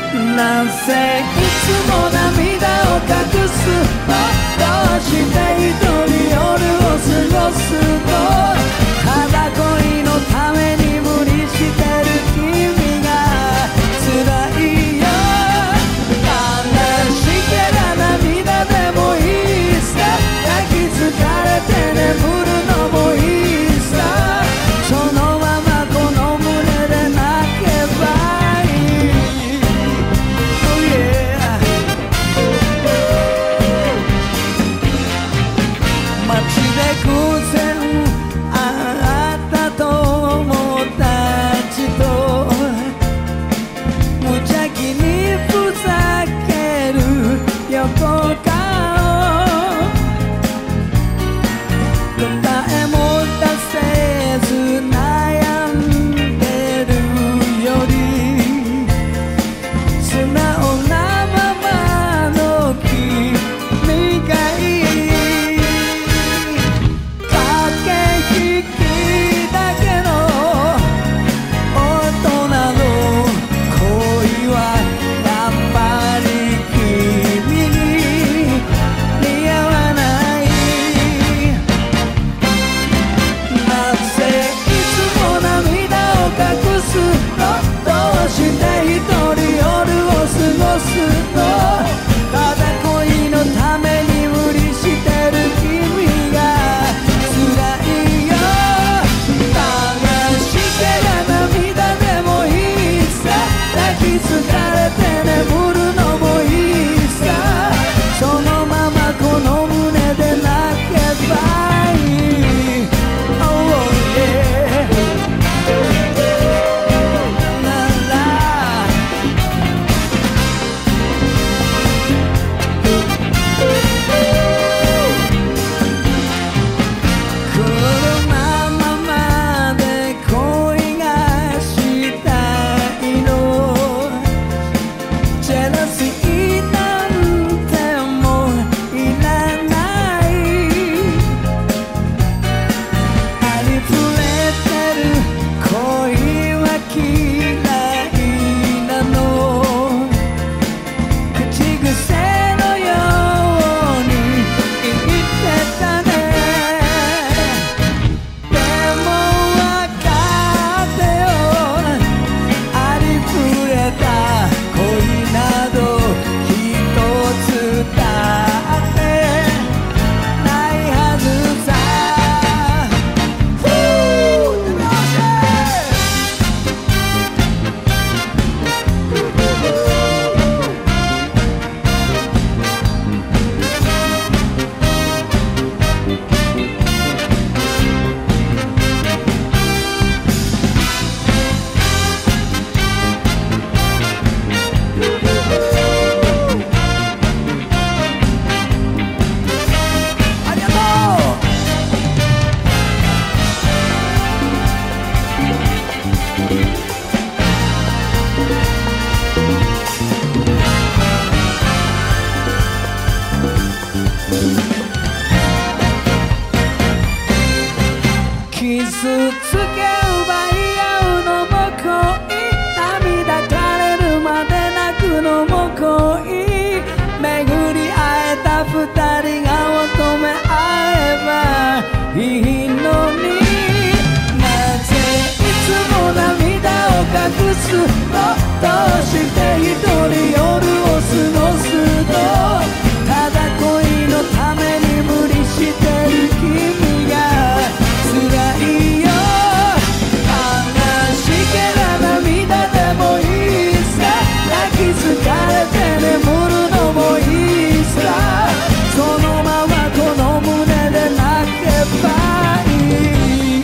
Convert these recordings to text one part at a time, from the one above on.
なんせいつも涙を隠すのどうして一人夜を過ごすのただ恋のために無理してる君が辛いよ悲しけりゃ涙でもいいさ抱きつかれて眠るのもいいさそのままこの胸で泣けばいい Oh yeah 街で偶然会った友達と無邪気にふざける横顔答えも出せず悩んでるより素直なままの君がいい駆け引きだけの大人の恋はやっぱり君に似合わないなぜいつも涙を隠すのどうして一人夜を過ごすのただ恋のために無理してる君が辛いよ悲しけりゃ涙でもいいさ抱きつかれて眠るのもいいさそのままこの胸で泣けばいい Oh yeah ララこのままで恋がしたいのジェラシーなんてもういらないありふれてる恋は嫌いなの口癖のように言ってたねでもわかってよありふれた恋など一つだってないはずさ Woo! よっしありがとう傷つけ奪い合うのも恋涙垂れるまで泣くのも恋巡り会えた二人が求め合えばいいのになぜいつも涙を隠すのどうして一人夜を過ごすのただ恋のために無理してる君が辛いよ悲しけりゃ涙でもいいさ抱きつかれて眠るのもいいさそのままこの胸で泣けばいい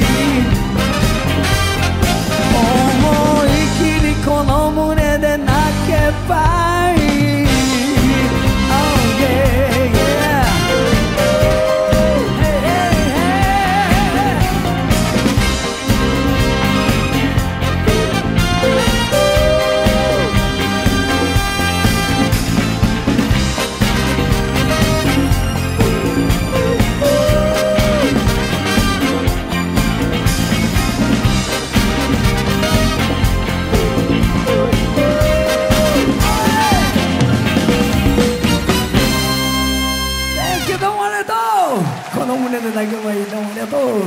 思い切りこの胸で泣けばいい Oh yeah yeah Hey hey hey 「 ただけばいい。どうもありがとう。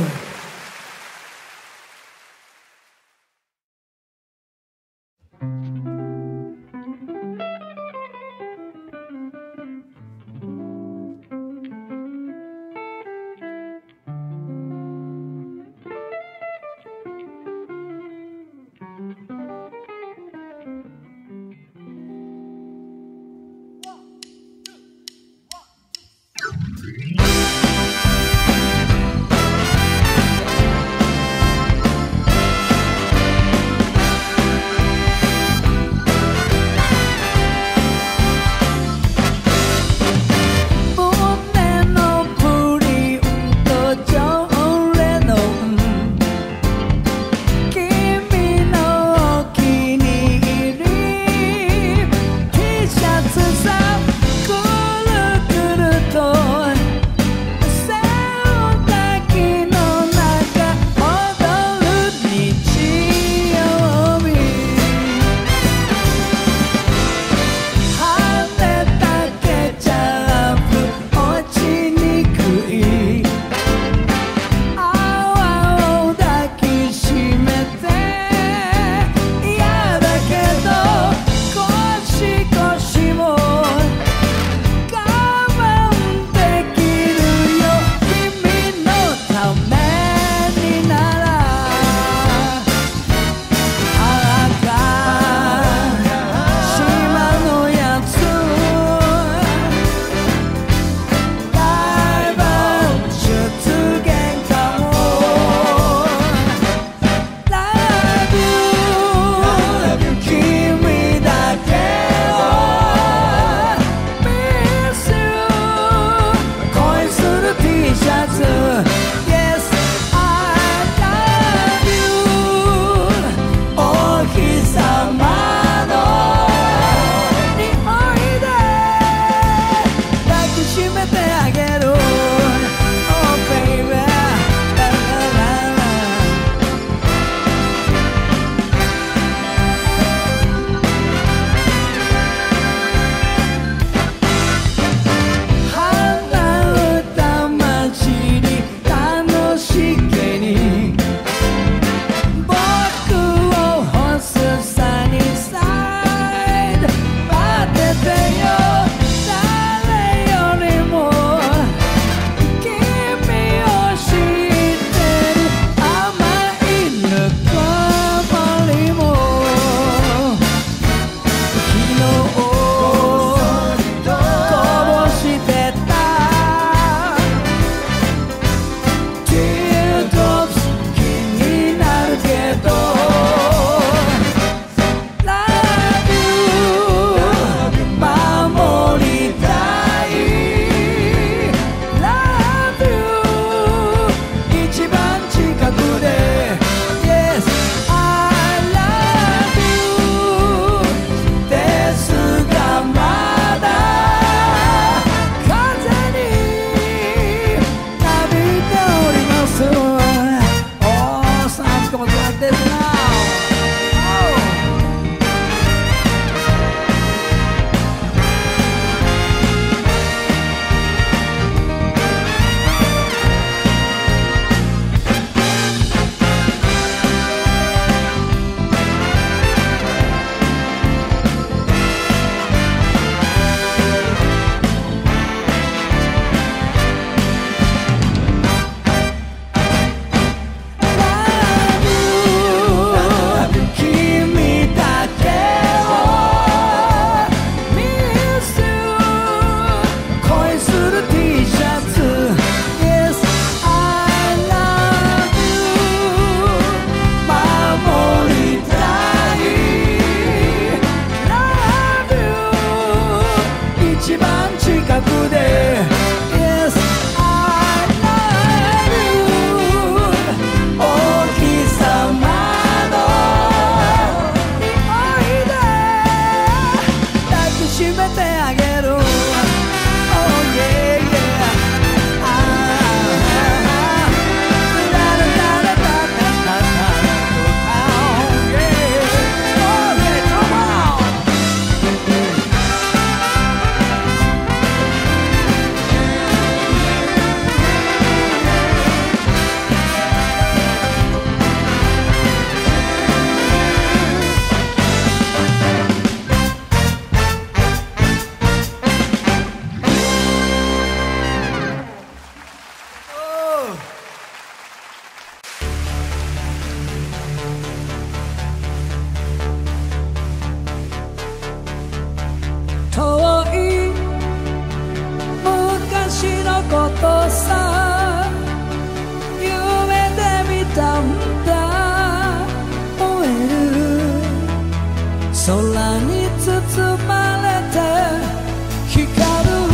ことさ夢で見たんだ燃える空に包まれて光る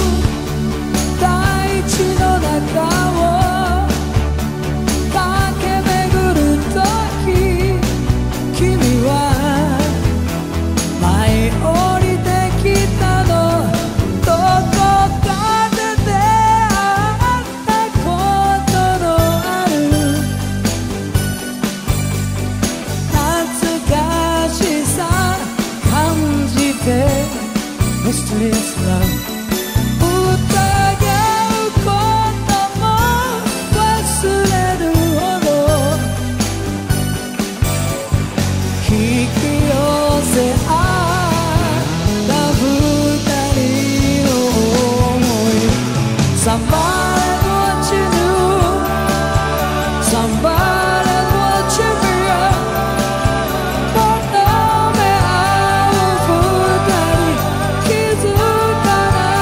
大地の中を駆け巡る時君は舞い降りてきたのどこかで出会ったことのある懐かしさ感じて Mysterious Love 疑うことも忘れるほど引き寄せ合った二人の想い Somebody watching you Somebody watching me 求め合う二人気づかな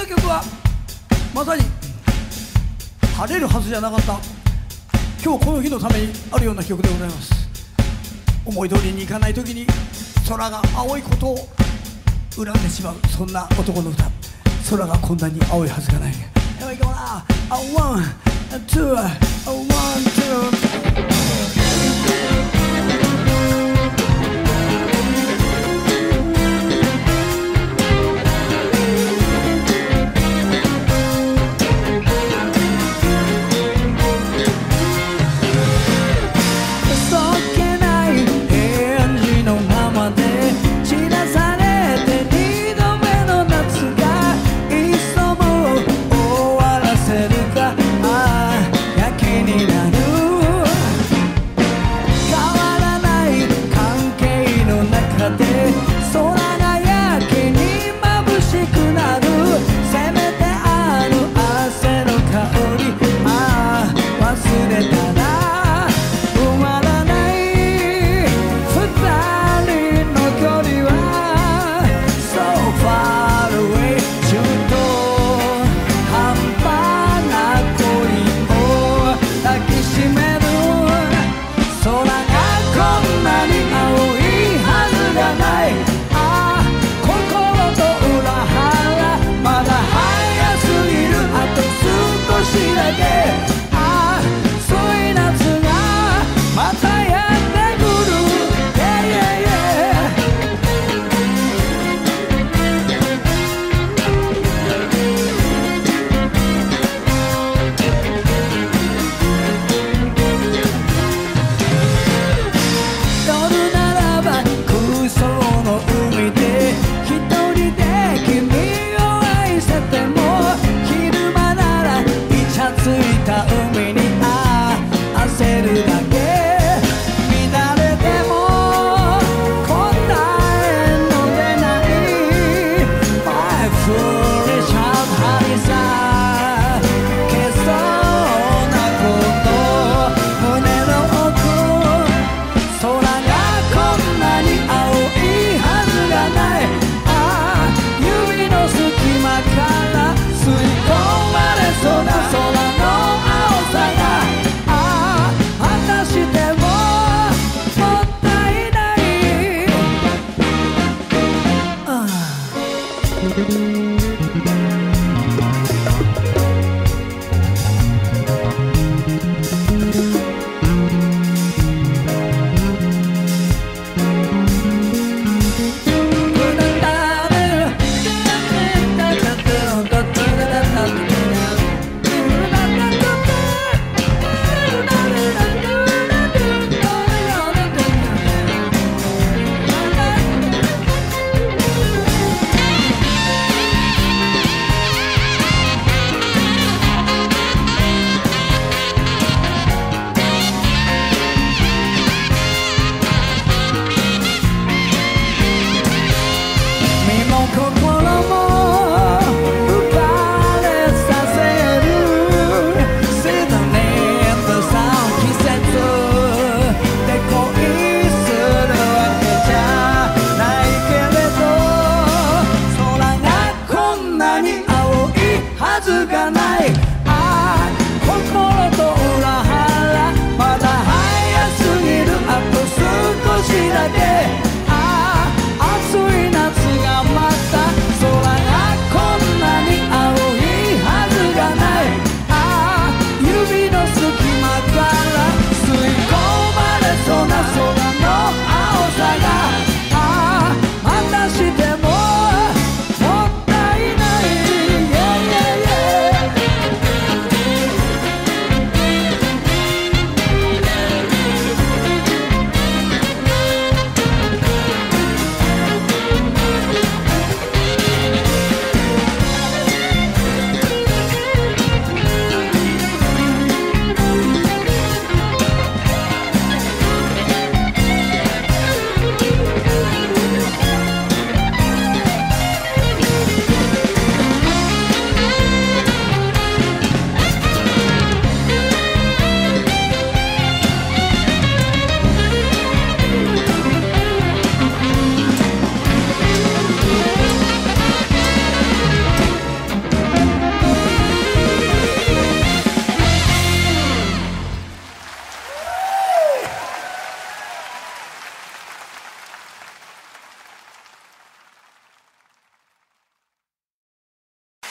な曲はまさに晴れるはずじゃなかった今日この日のためにあるような曲でございます。思い通りにいかない時に空が青いことを恨んでしまう、そんな男の歌。空がこんなに青いはずがない。Here we go now. 1, 2, 1, 2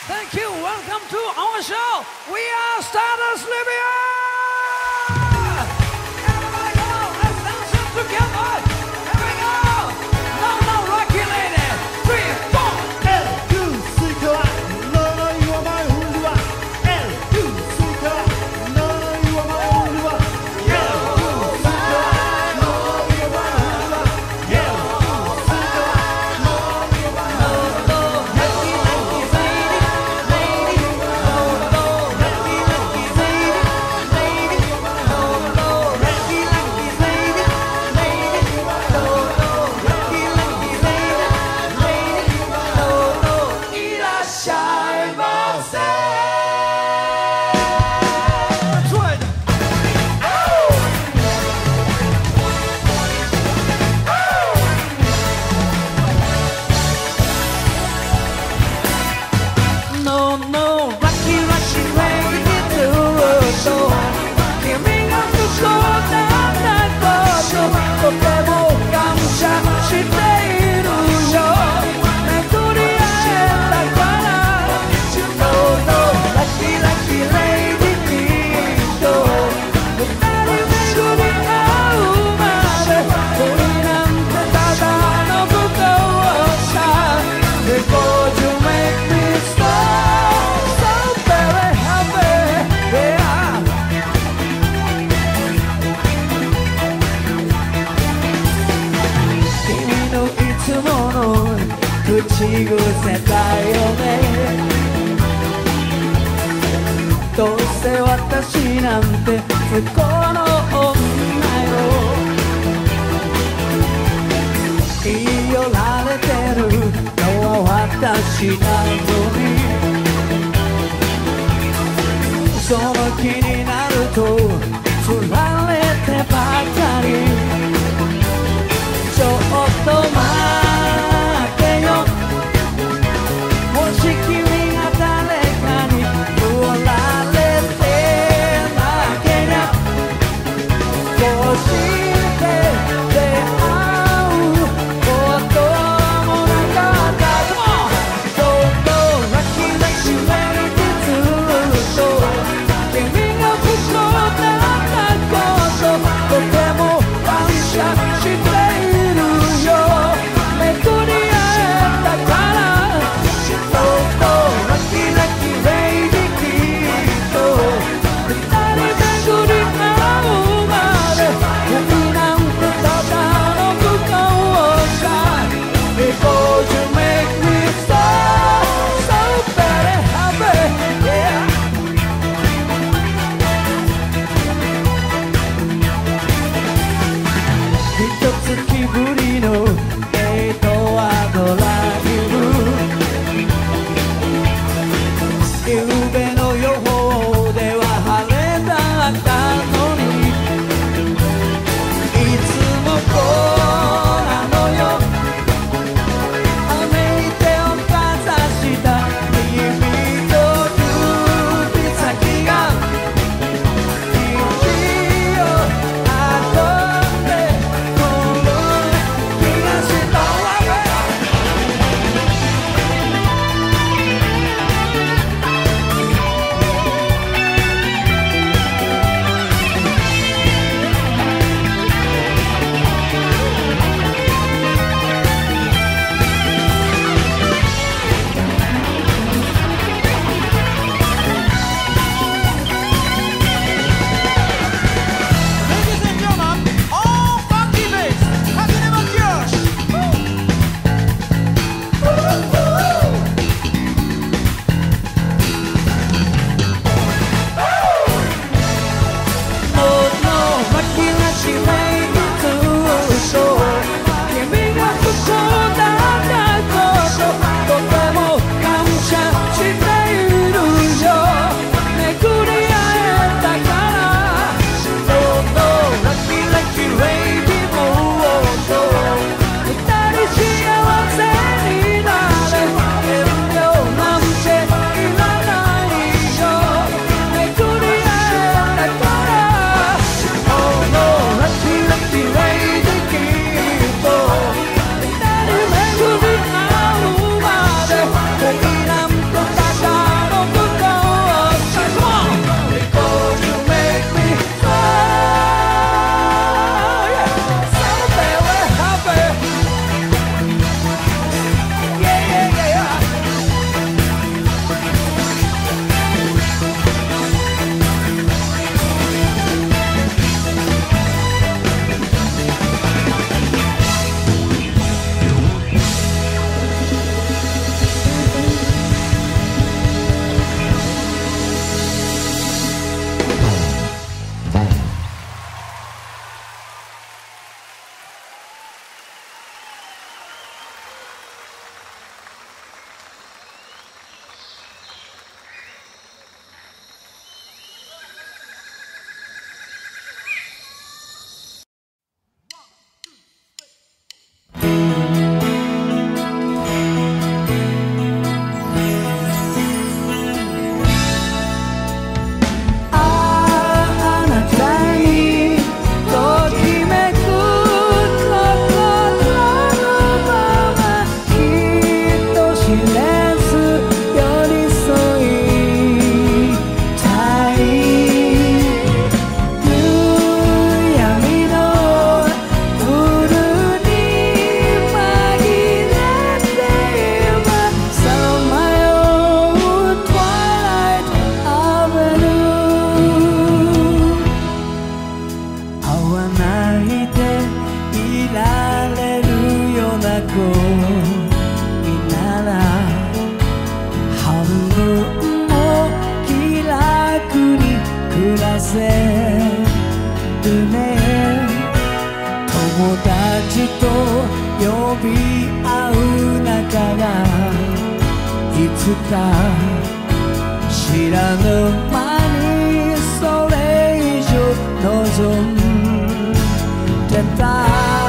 Thank you. Welcome to our show. We are Stardust Libya. Everybody come on, let's dance it together. Here we go. No, no, Rocky Lady. 3, 4. L2 スイカは呪いはマイホールは L2 スイカは呪いはマイホールは L2 スイカは呪いはマイホールは L2 スイカは呪いはマイホールは口癖だよねどうせ私なんて不幸の女よ言い寄られてるのは私なのにその気になると振られてばかりちょっと待ってもし君が誰かに振られてなけりゃこうして出会うこともなかったどうぞラッキーラッシュメイクずっと君が不幸だったこととても感謝つか知らぬ間にそれ以上望んでた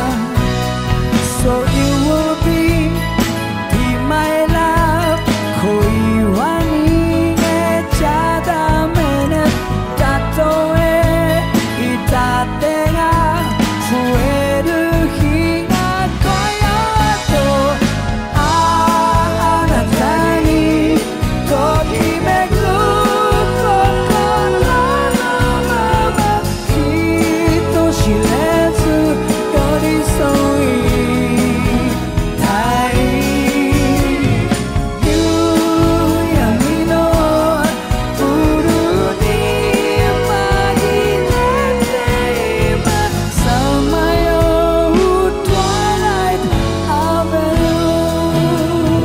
So you will be my love 恋は逃げちゃダメねたとえ痛手が増える日が来ようとあなたにときめく心のまま人知れず寄り添いたい夕闇のブルーに紛れて今さまよう Twilight Avenue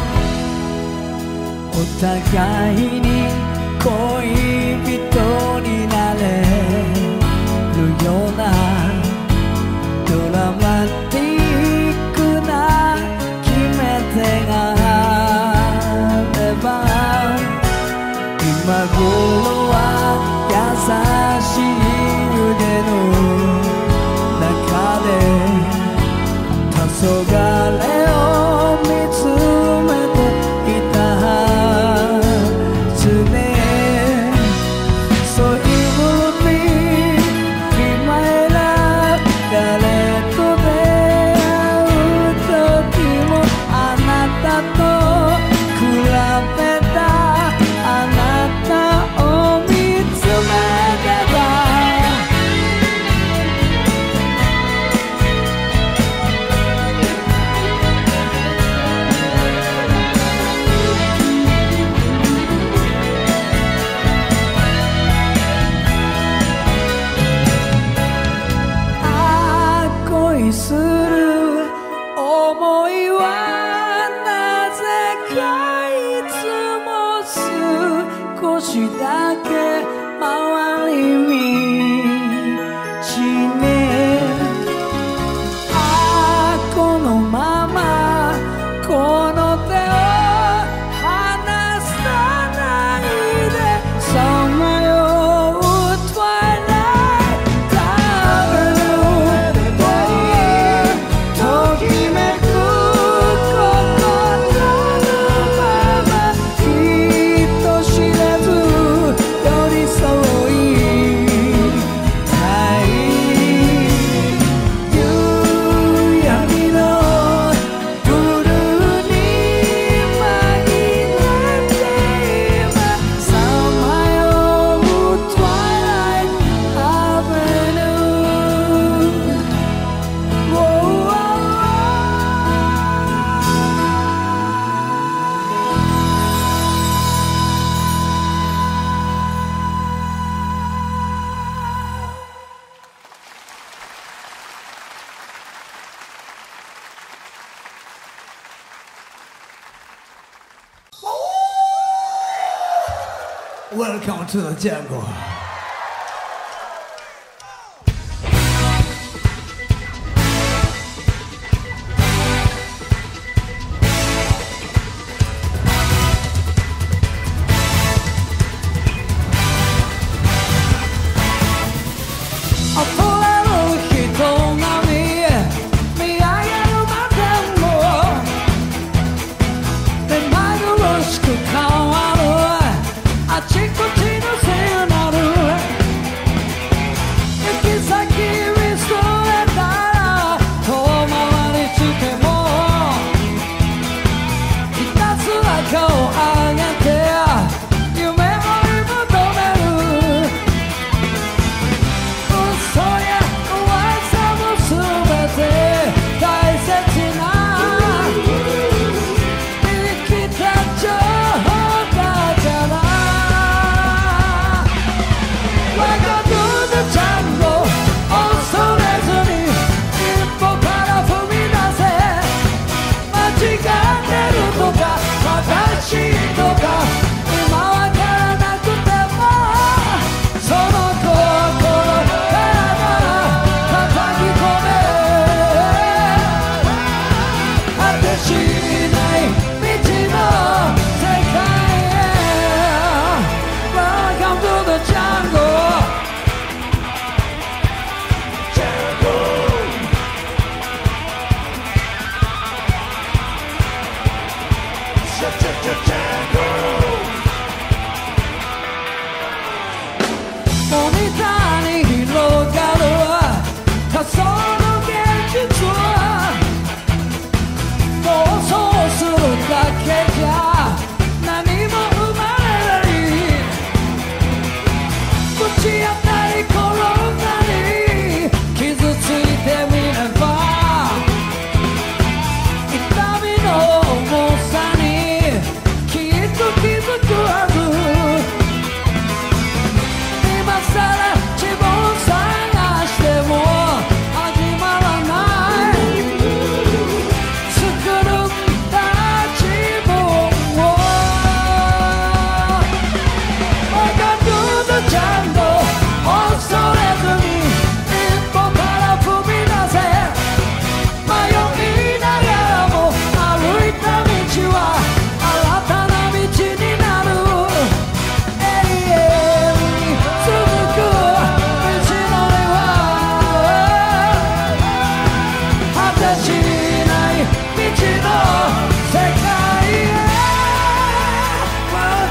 お互いに恋人になれるようなドラマティックな決め手があれば今頃は優しい腕の中で黄昏を見つめていたはずね So you will be my love 誰と出会う時もあなたと比べたあなたを見つめてた 恋する想いはなぜかいつも少しだけ回り道ねこのままこの手を離さないでさまよう Twilight Avenue ときめく心のまま人知れず寄り添いたい夕闇のブルーに紛れて今さまよう Twilight Avenue Welcome to the jungle. Chico Chino say another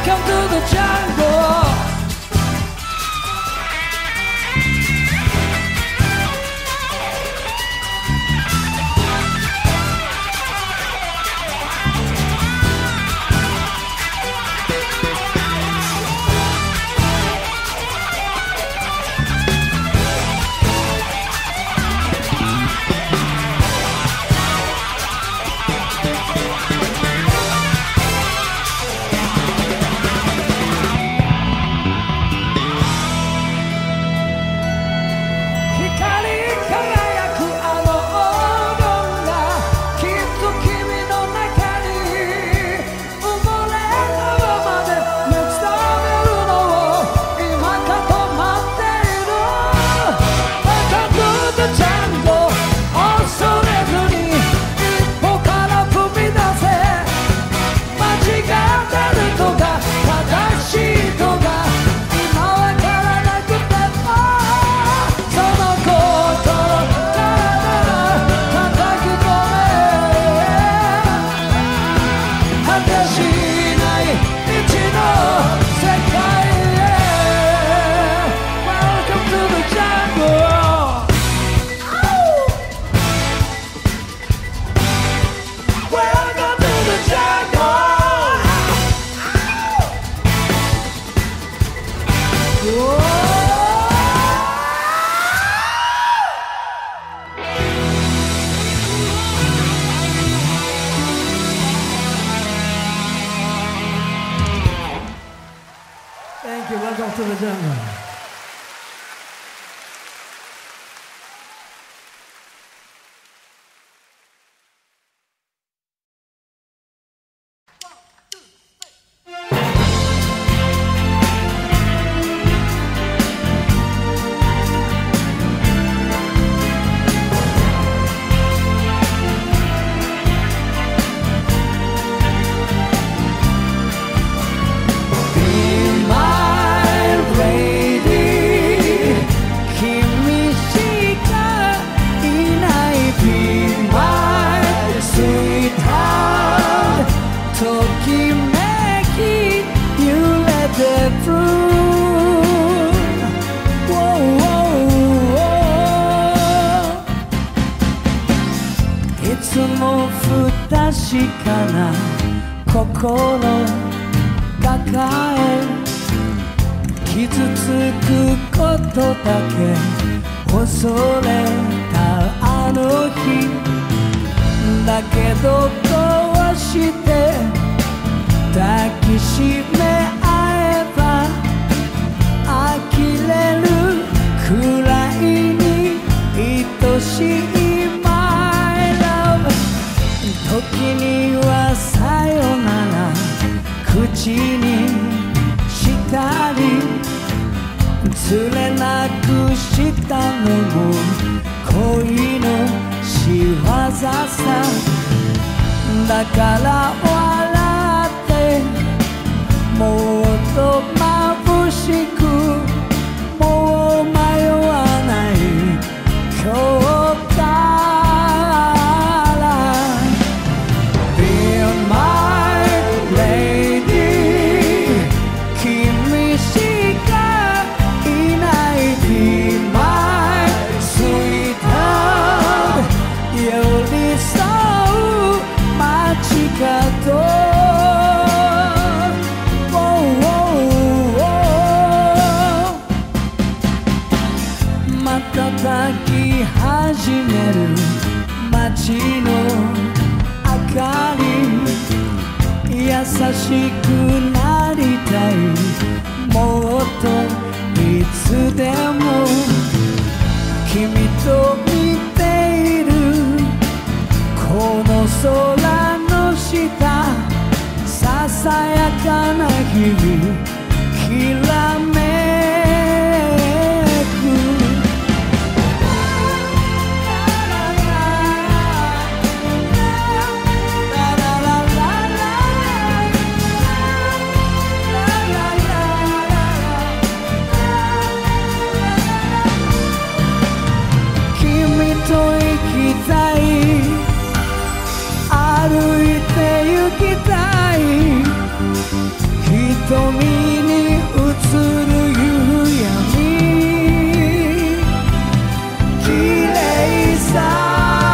Welcome to the jungle. Thank you. Welcome to the jungle.不確かな心抱え傷つくことだけ恐れたあの日だけどこうして抱きしめ合えば呆れるくらいに愛しい時にはさよなら口にしたり釣れなくしたのも恋の仕業さだから笑ってもっと眩しくもう迷わない今日から瞬き始める街の明かり優しくなりたいもっといつでも君と見ているこの空の下ささやかな日々きらめ歩いて行きたい一瞳に映る夕闇綺麗さ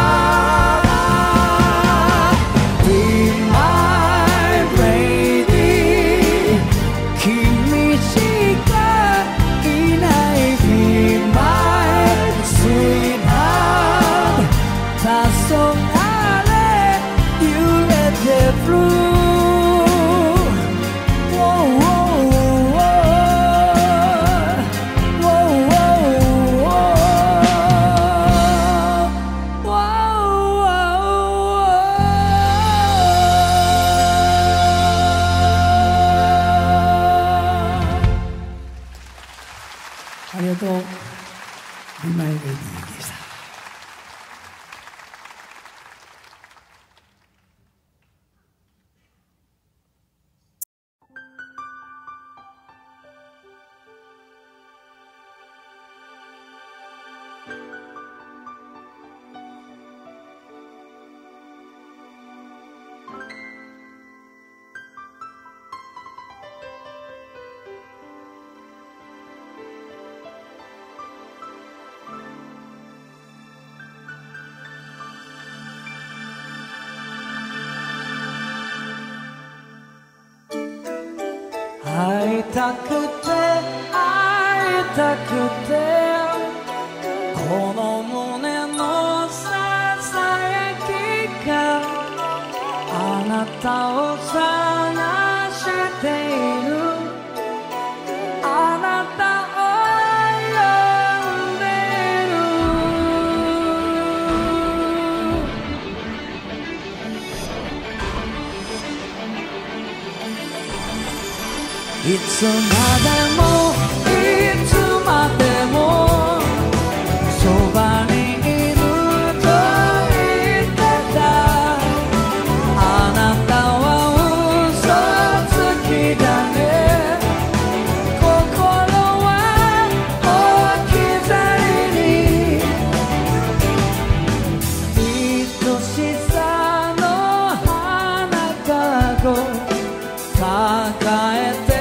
ありがとう。Be My Ladyでした。会いたくて会いたくてこの胸のささやきがあなたを探しているあなたを呼んでいるいつまでもいつまでもそばにいると言ってたあなたは嘘つきだね心は置き去りに愛しさの花籠抱えて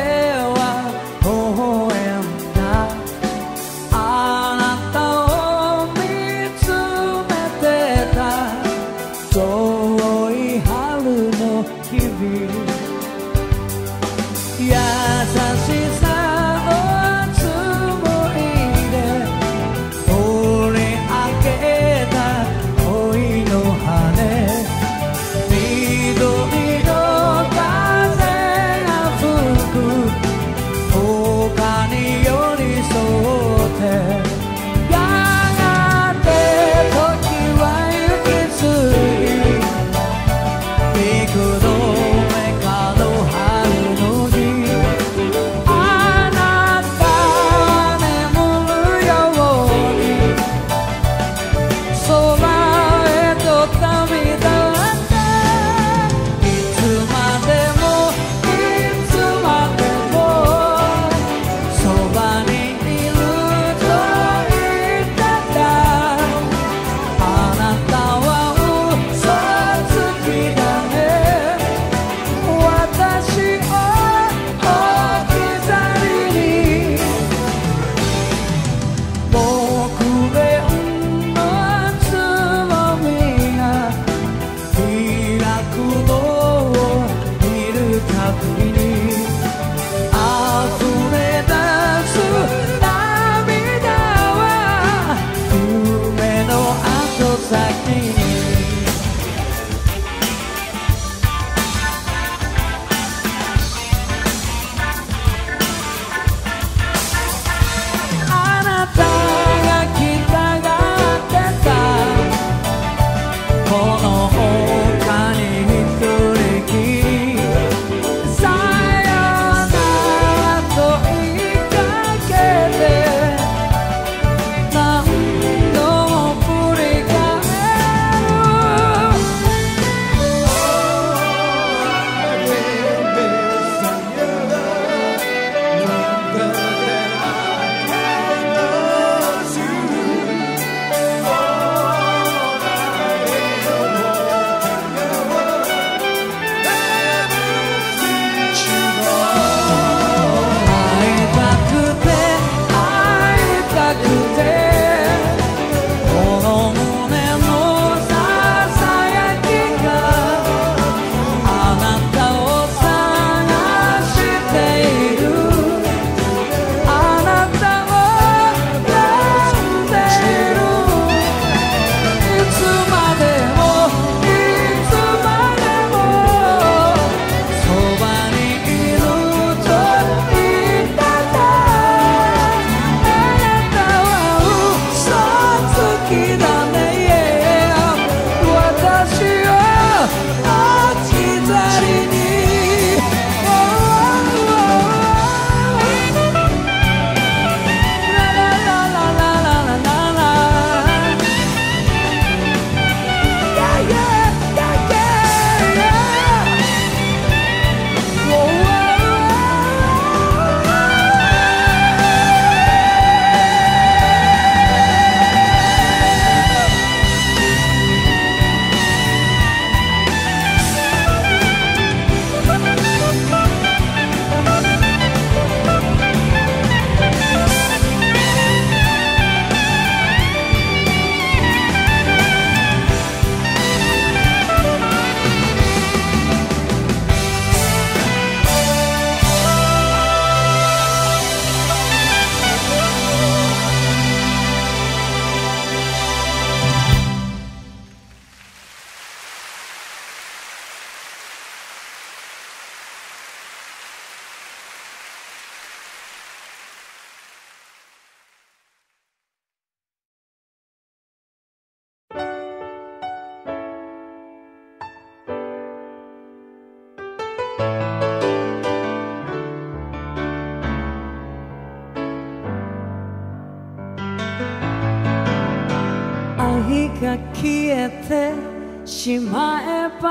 が消えてしまえば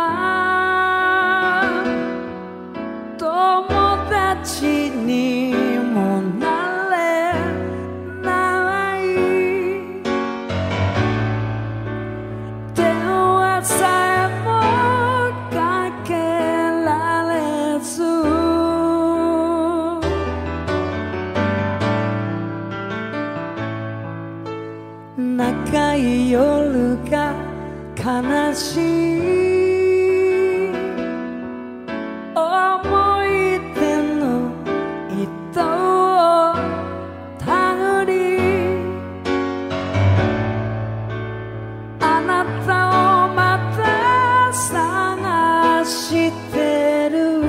友達にもなれない電話さえもかけられず長い夜が悲しい思い出の糸をたぐりあなたをまた探してる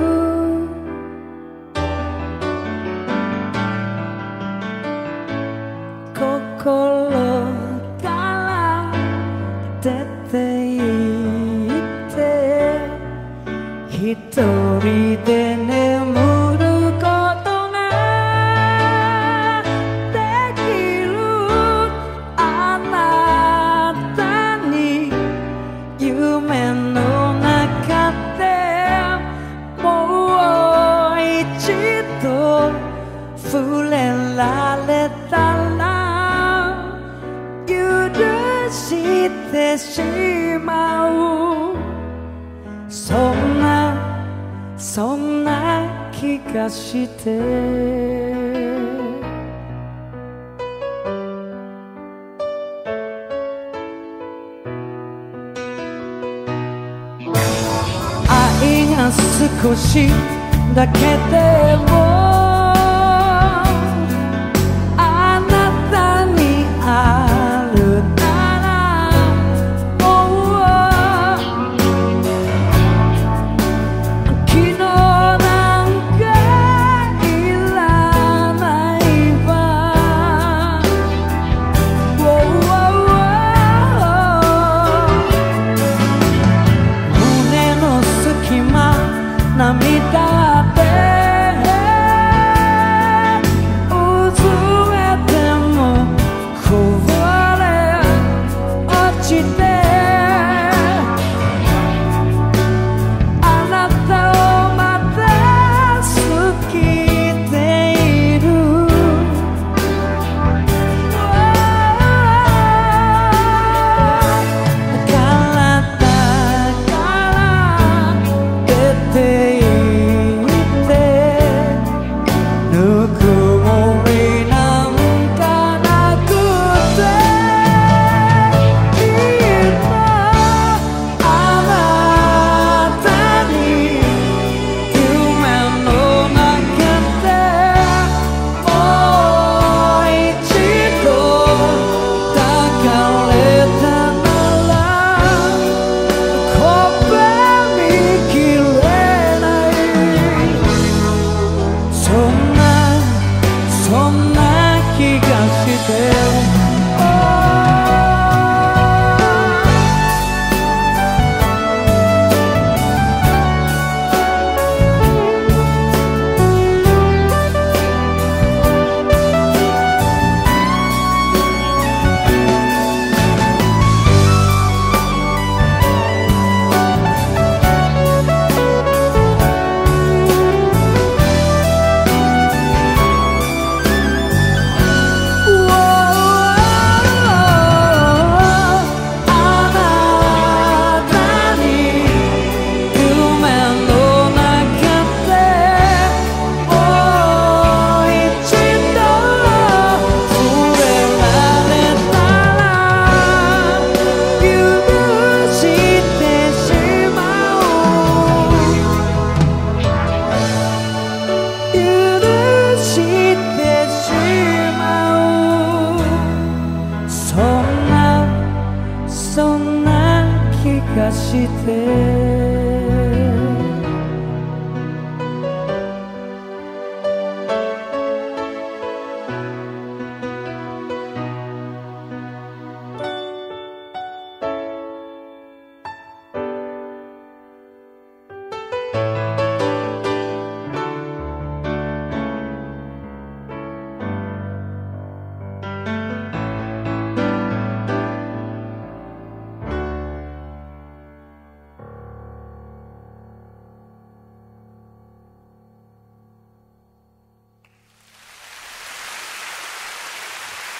心出て行って一人で眠ることができるあなたに夢の中でもう一度触れられたら許してしまうそんな気がして愛が少しだけでもあなたにある涙でうずめてもこぼれ落ちてあなたをまた好きでいる体から出てそんな気がして「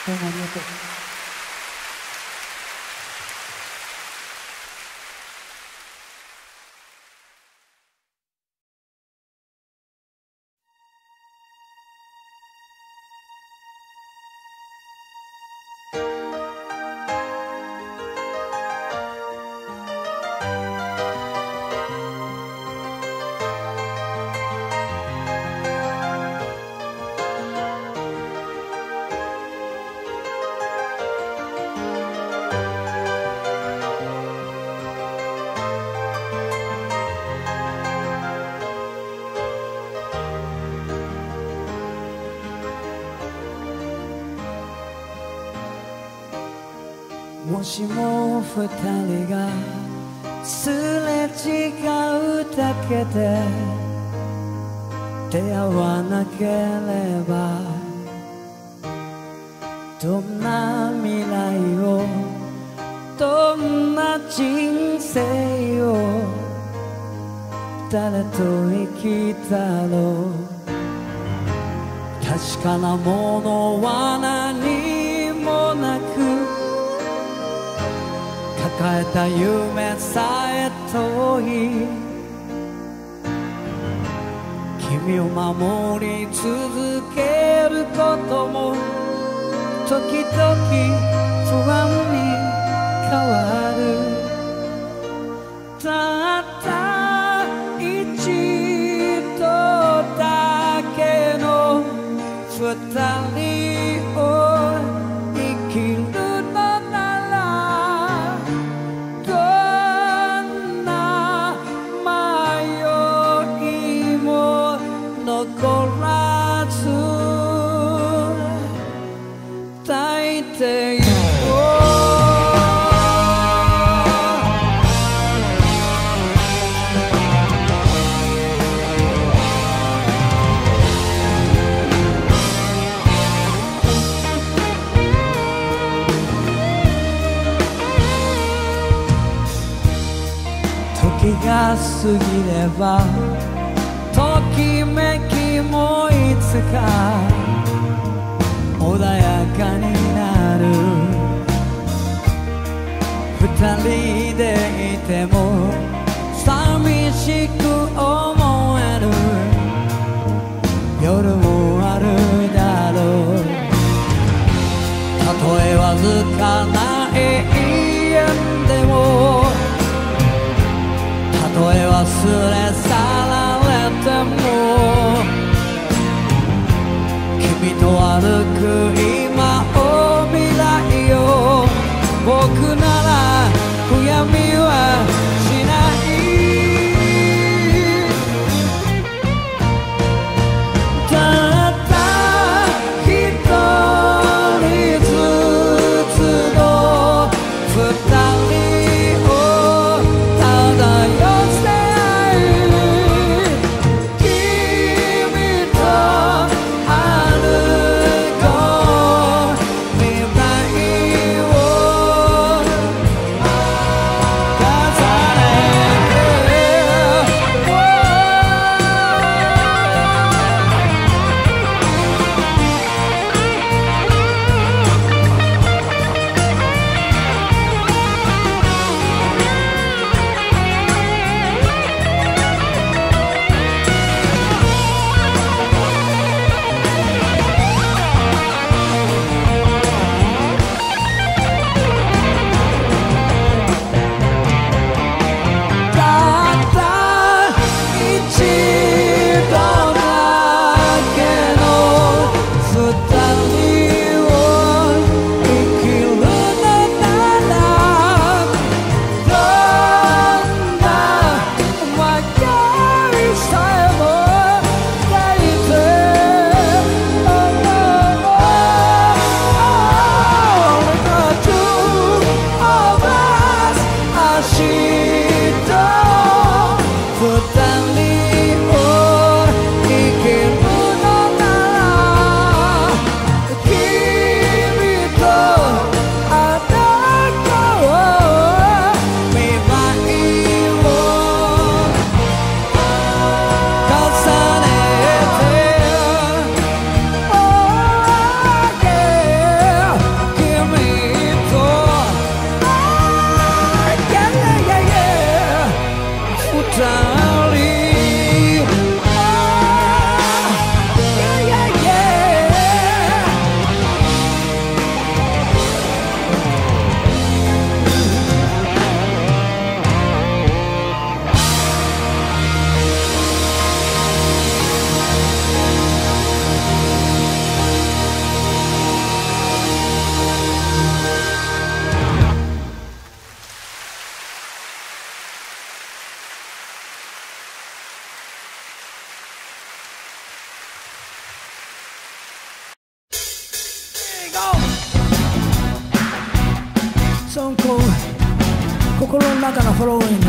どうもありがとう。もしも二人がすれ違うだけで出会わなければどんな未来をどんな人生を誰と生きたろう。確かなものは何もなく抱えた夢さえ遠い。君を守り続けることも時々不安に変わる。たった一度だけの二人を生きる残らず抱いてよ時が過ぎればときめきもいつか穏やかになる。二人でいても寂しく思える夜もあるだろう。たとえわずかな永遠でもたとえ忘れ去らでも君と歩く今を未来を僕なら悔やみはしない。たった一人ずつの二人を漂ってそのこう心の中のフォローイング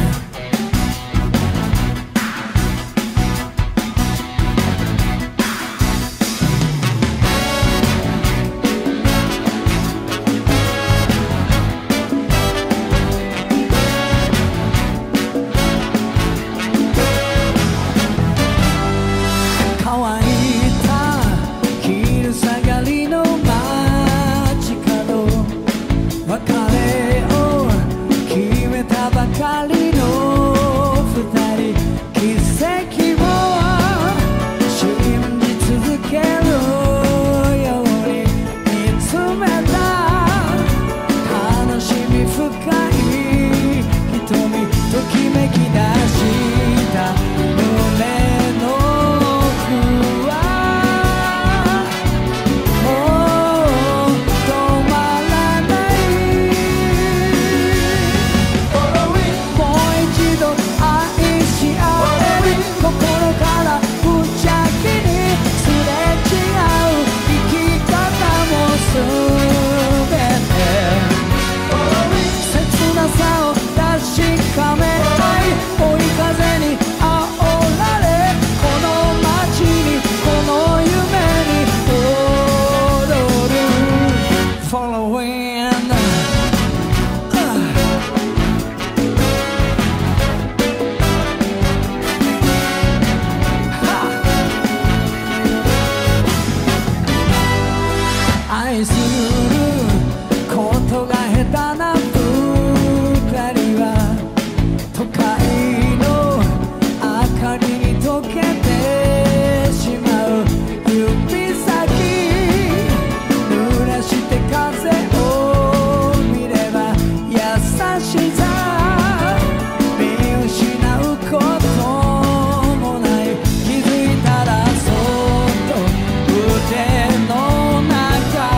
愛することが下手な二人は都会の明かりに溶けてしまう指先濡らして風を見れば優しさ見失うこともない気づいたらそっと腕の中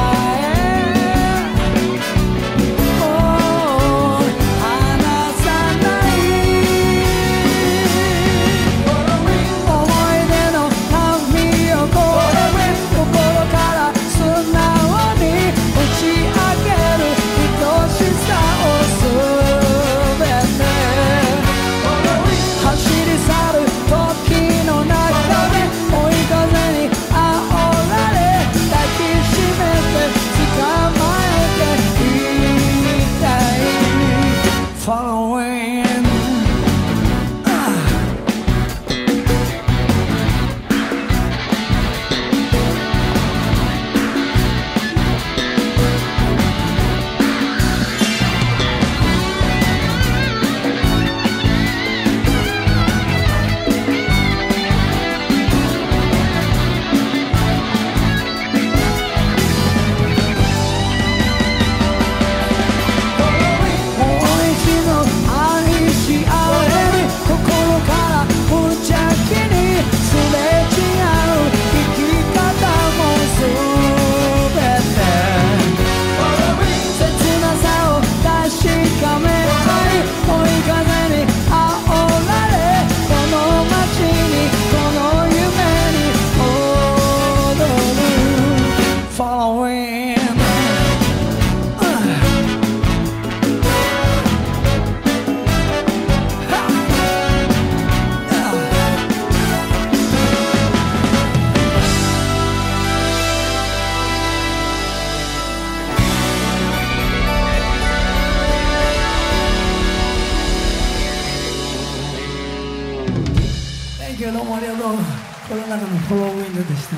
どうもありがとう。コロナ禍のフォローウィングでした。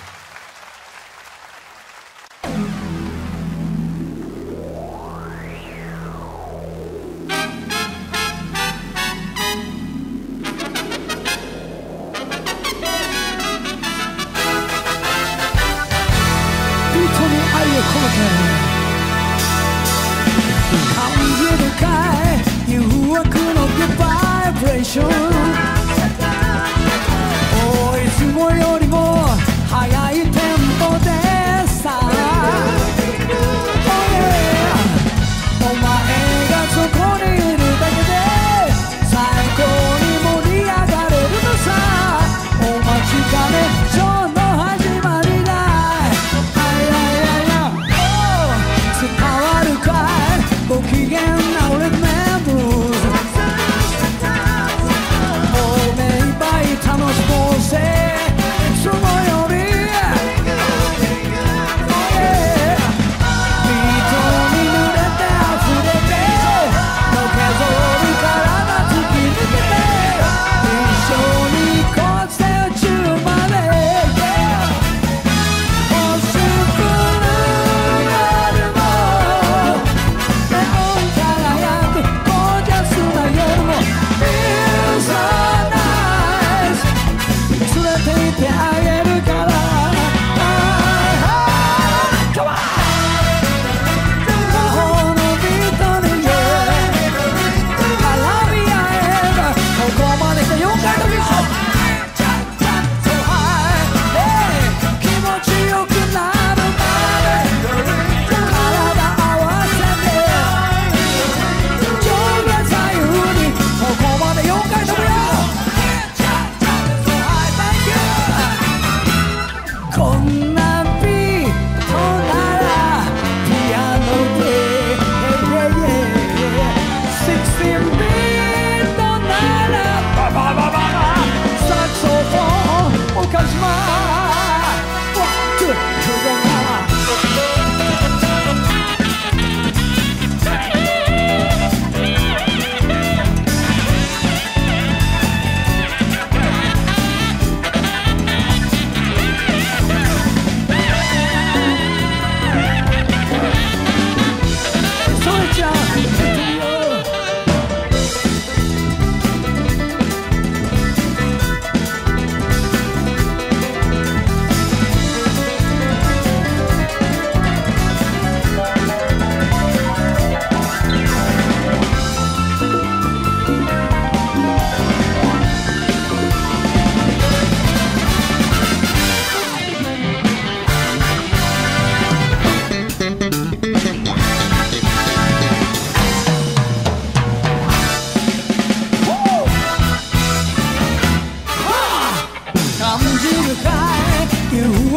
ビートに愛を込めて感じるかい誘惑のグッバイブレーションいつもよりも速いテンポでさ、oh yeah、お前がそこにいるだけで最高に盛り上がれるのさ。お待ちかねその始まりだい、伝わるかい僕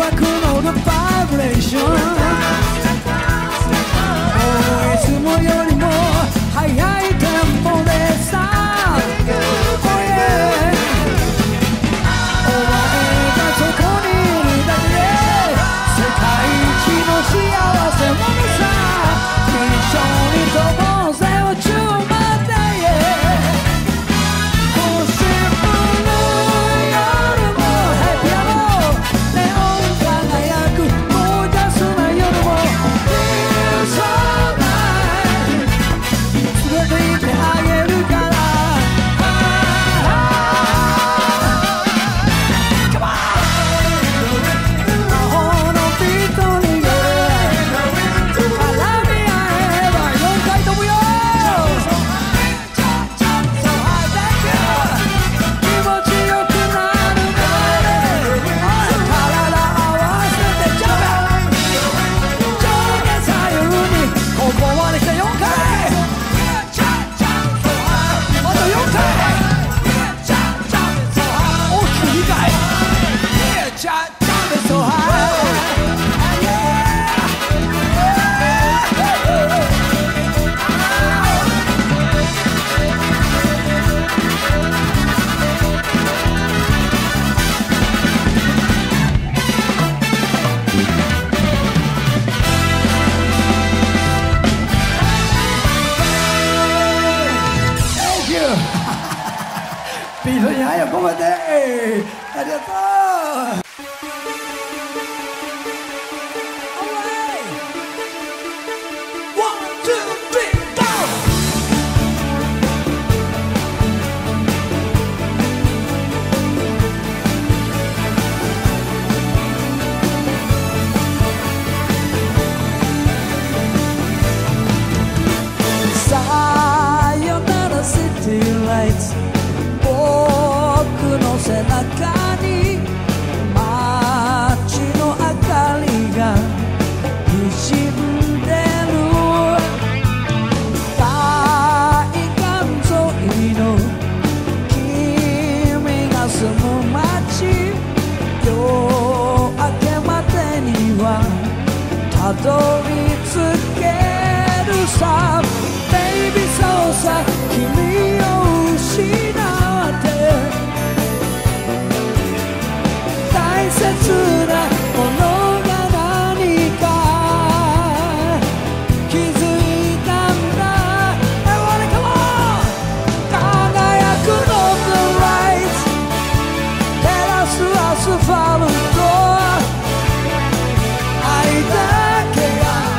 惑のルバブレーション、いつもよりも速いテンポでさ、お前がそこにいるだけで世界一の幸せ者さ、一緒に飛ぼうぜ宇宙まで、星降る夜もヘピアノネオン輝くゴージャスな夜も Feel so nice 連れて行ってあげるから、ビートに愛を込めてありがとう。さよならシティライツ、僕の背中に街の明かりが滲んでる、海岸沿いの君が住む街、夜明けまでにはたどり着けるさ、ベイビーそうさ、君を失って大切なものが何か気づいたんだ。Everybody come on、 輝くノートライツ照らすアスファルト、愛だけが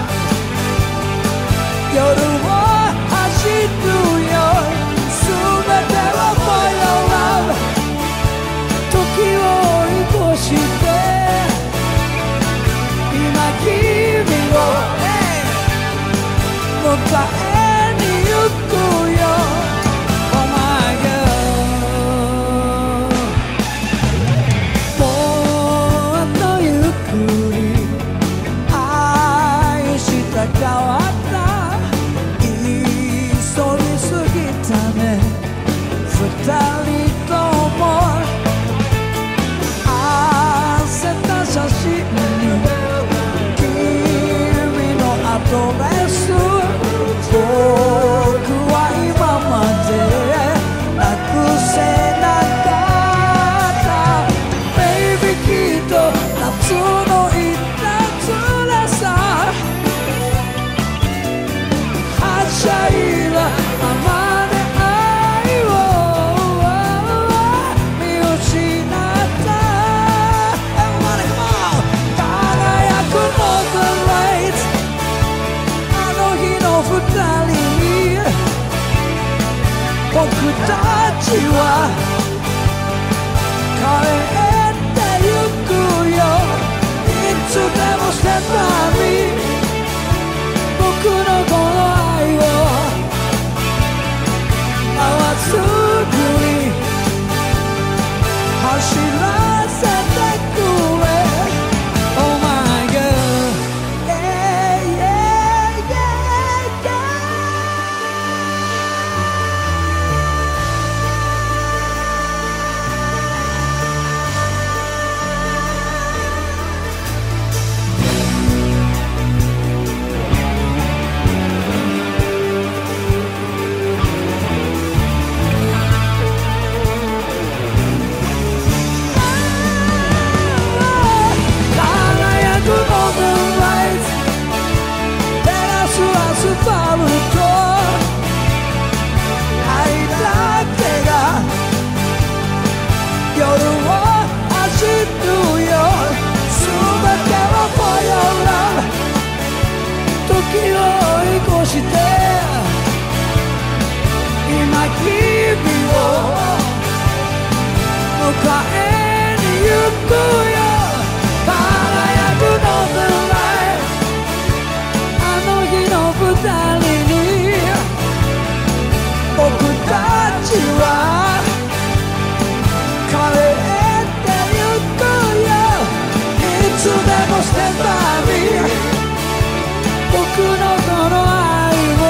して旅僕のこの愛を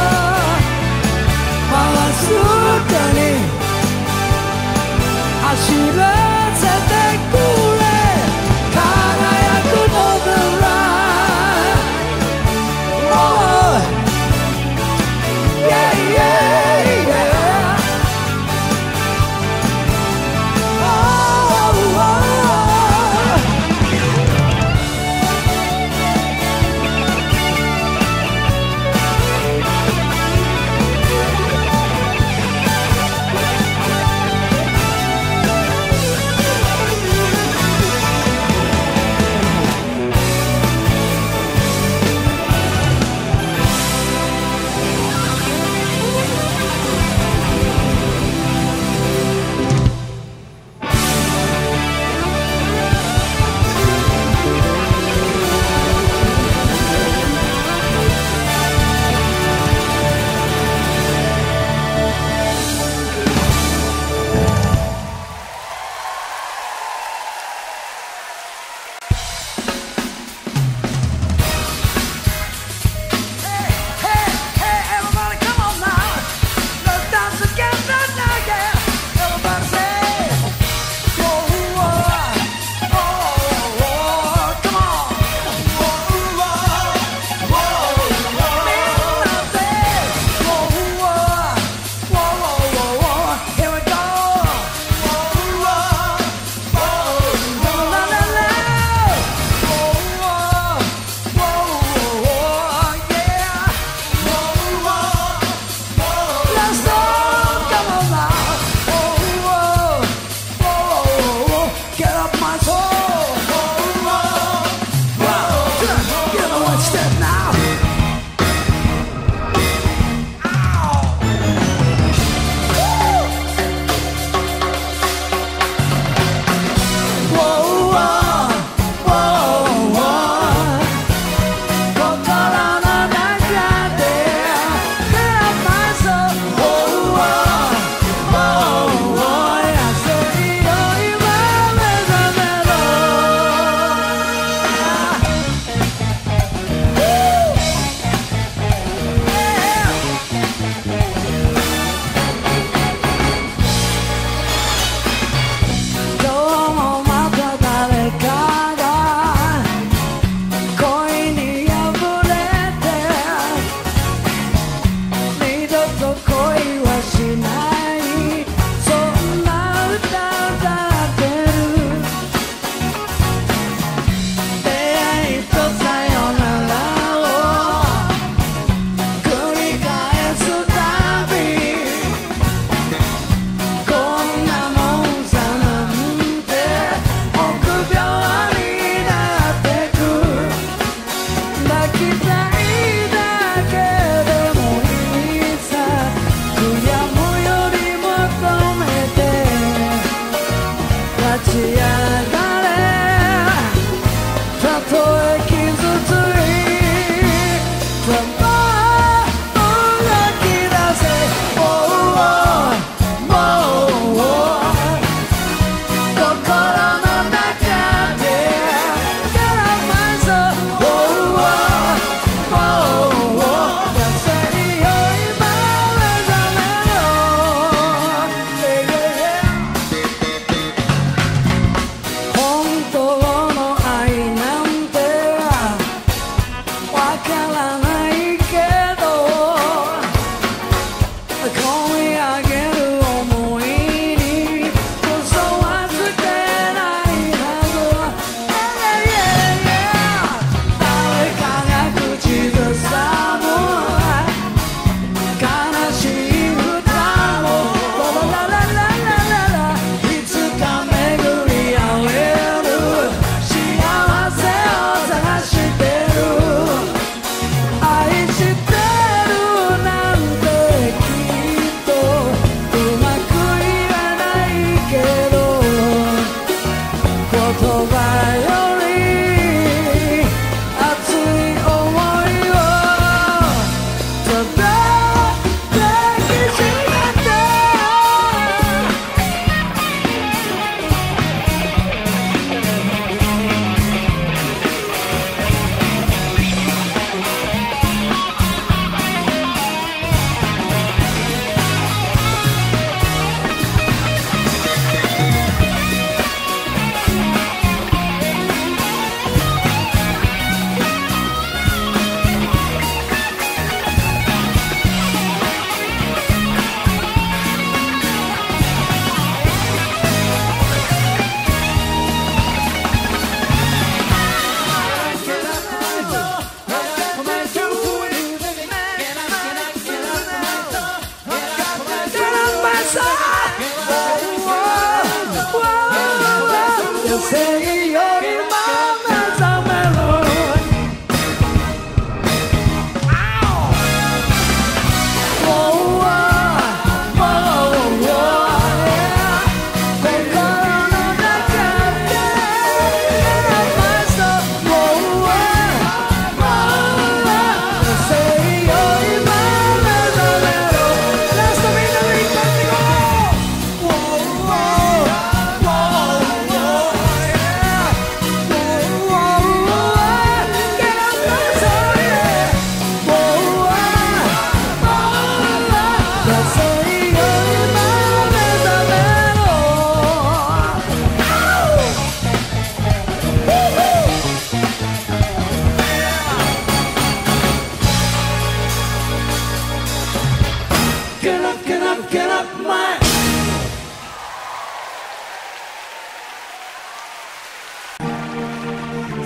回す手に走らせてくれ輝くのならYeah, yeah, yeah. Oh, oh, oh.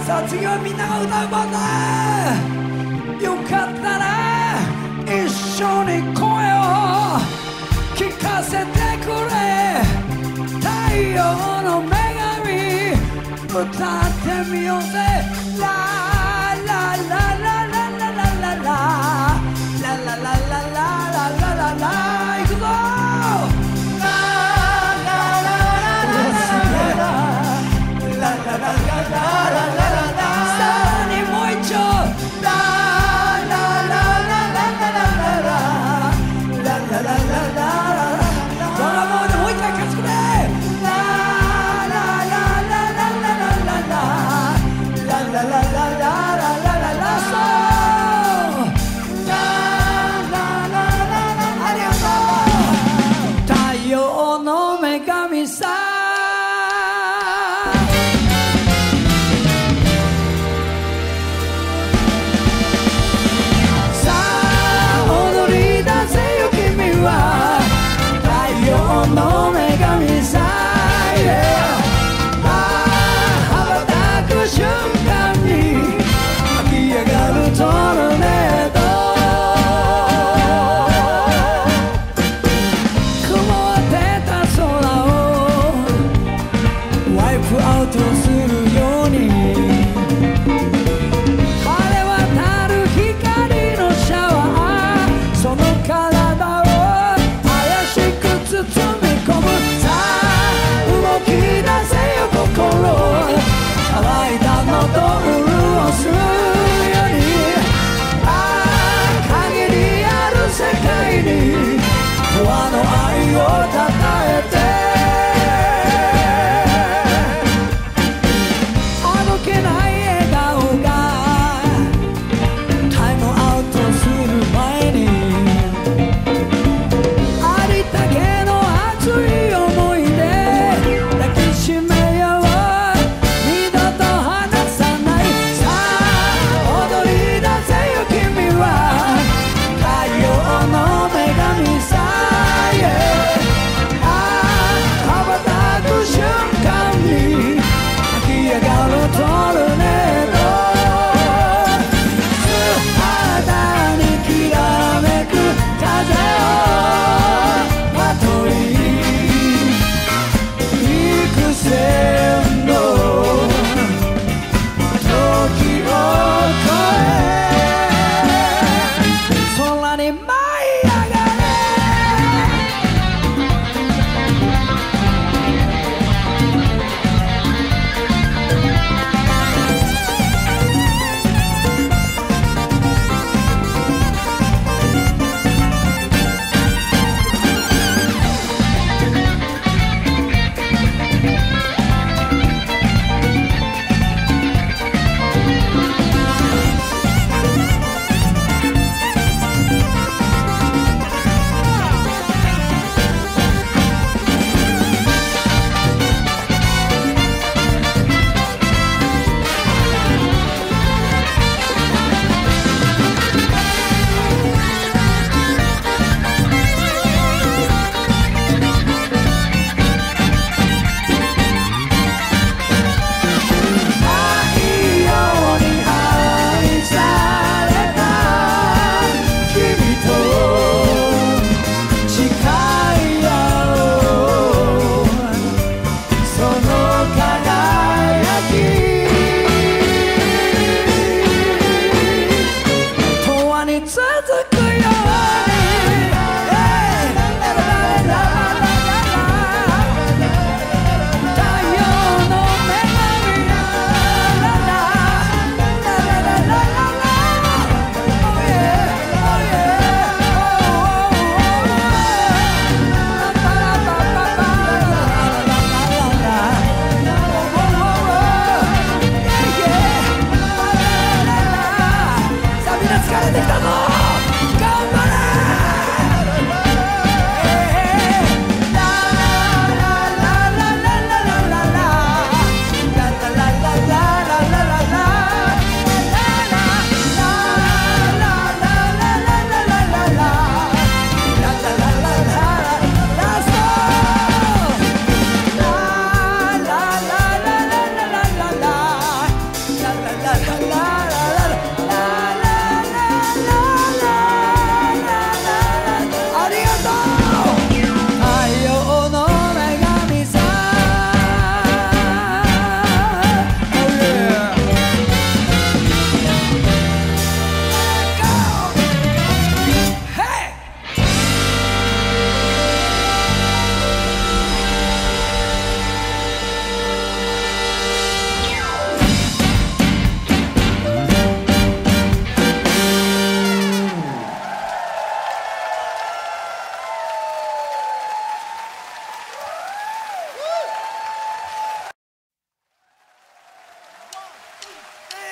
さあ次はみんなが歌う番だ。よかったら一緒に声を聞かせてくれ。太陽の女神歌ってみようぜ。ララララララララララララララララララいくぞ。ラ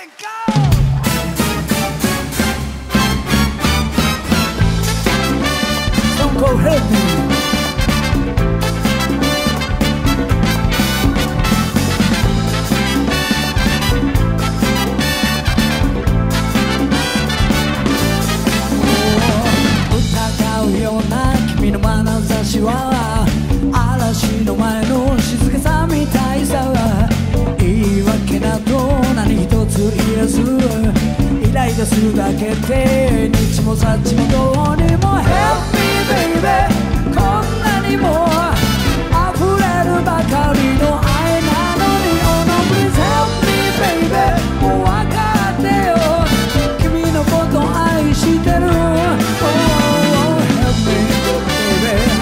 Go help me.疑うような君の眼差しは嵐の前の静けさみたいさ。言い訳など何一つ言えずイライラするだけで日もさっちもどうにも Help me baby こんなにも溢れるばかりの愛なのに Oh no please help me baby もう分かってよ君のこと愛してる Oh help me baby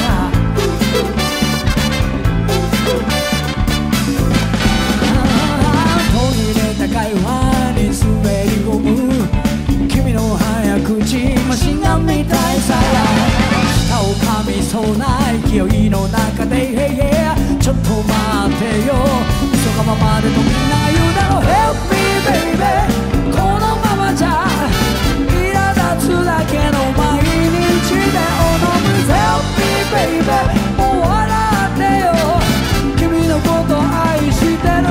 途切れた会話に滑り込む君の早口マシンガンみたいさ。舌を噛みそうな勢いの中で Hey yeah ちょっと待ってよ急がばまでとみんな言うだろ Help me baby このままじゃ苛立つだけの毎日で Oh no please help me baby もう笑ってよ君のこと愛してる、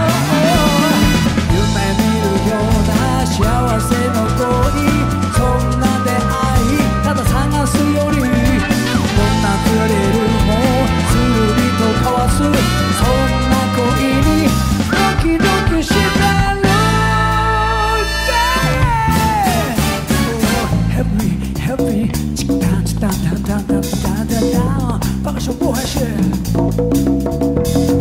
夢見るような幸せの恋そんな出会いただ探すよりどんなスリルもスルリと交わすそんな恋にドキドキしてる、yeah! Help me, help me チクタンチタンタンタンタンタンタンタンバカションボーイシェ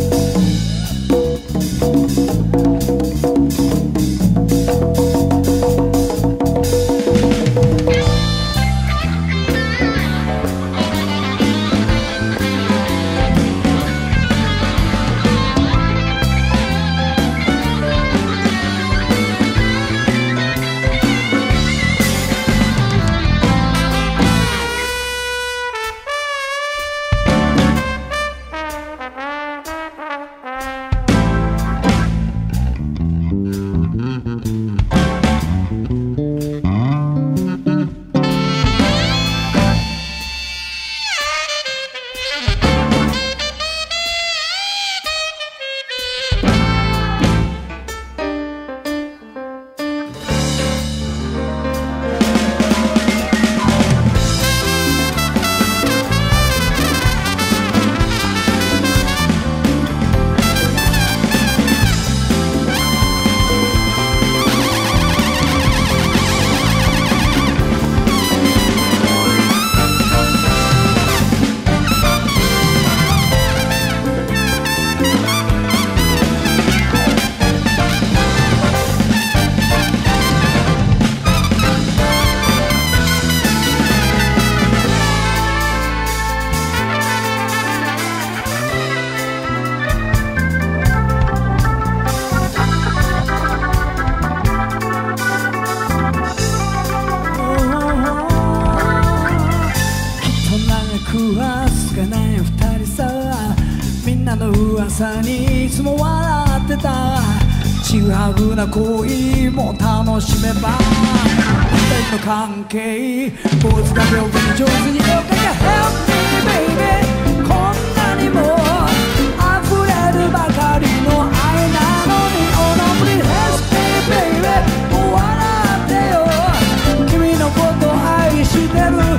にいつも笑ってたちぐはぐな恋も楽しめば二人の関係坊主が病気に上手に絵を描け Help me baby こんなにも溢れるばかりの愛なのに Oh no please help me baby もう笑ってよ君のこと愛してる Oh no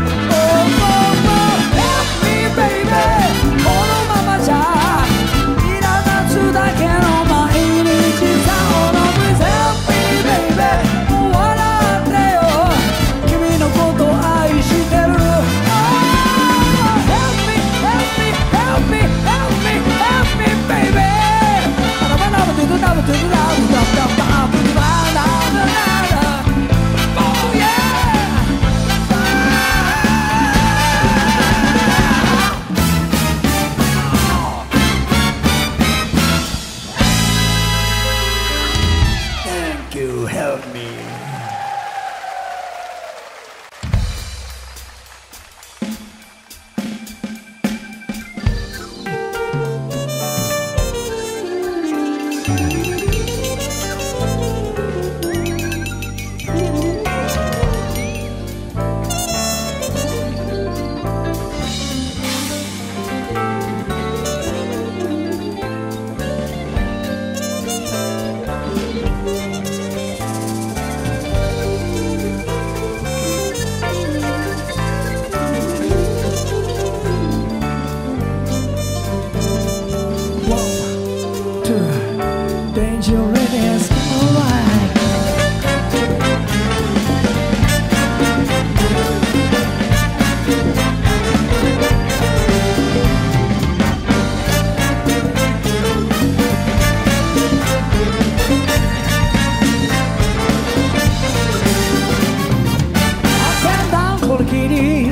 help me baby このままじゃだけの毎日さ Oh no please help me baby もう笑ってよ君のこと愛してる、oh, Help me help me help me help me help me baby バラバラバドゥドゥダブドゥドゥダブダブダブダブダブダブ Oh yeah Help me.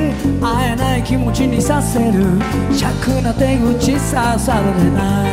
会えない気持ちにさせる尺な手口ささられない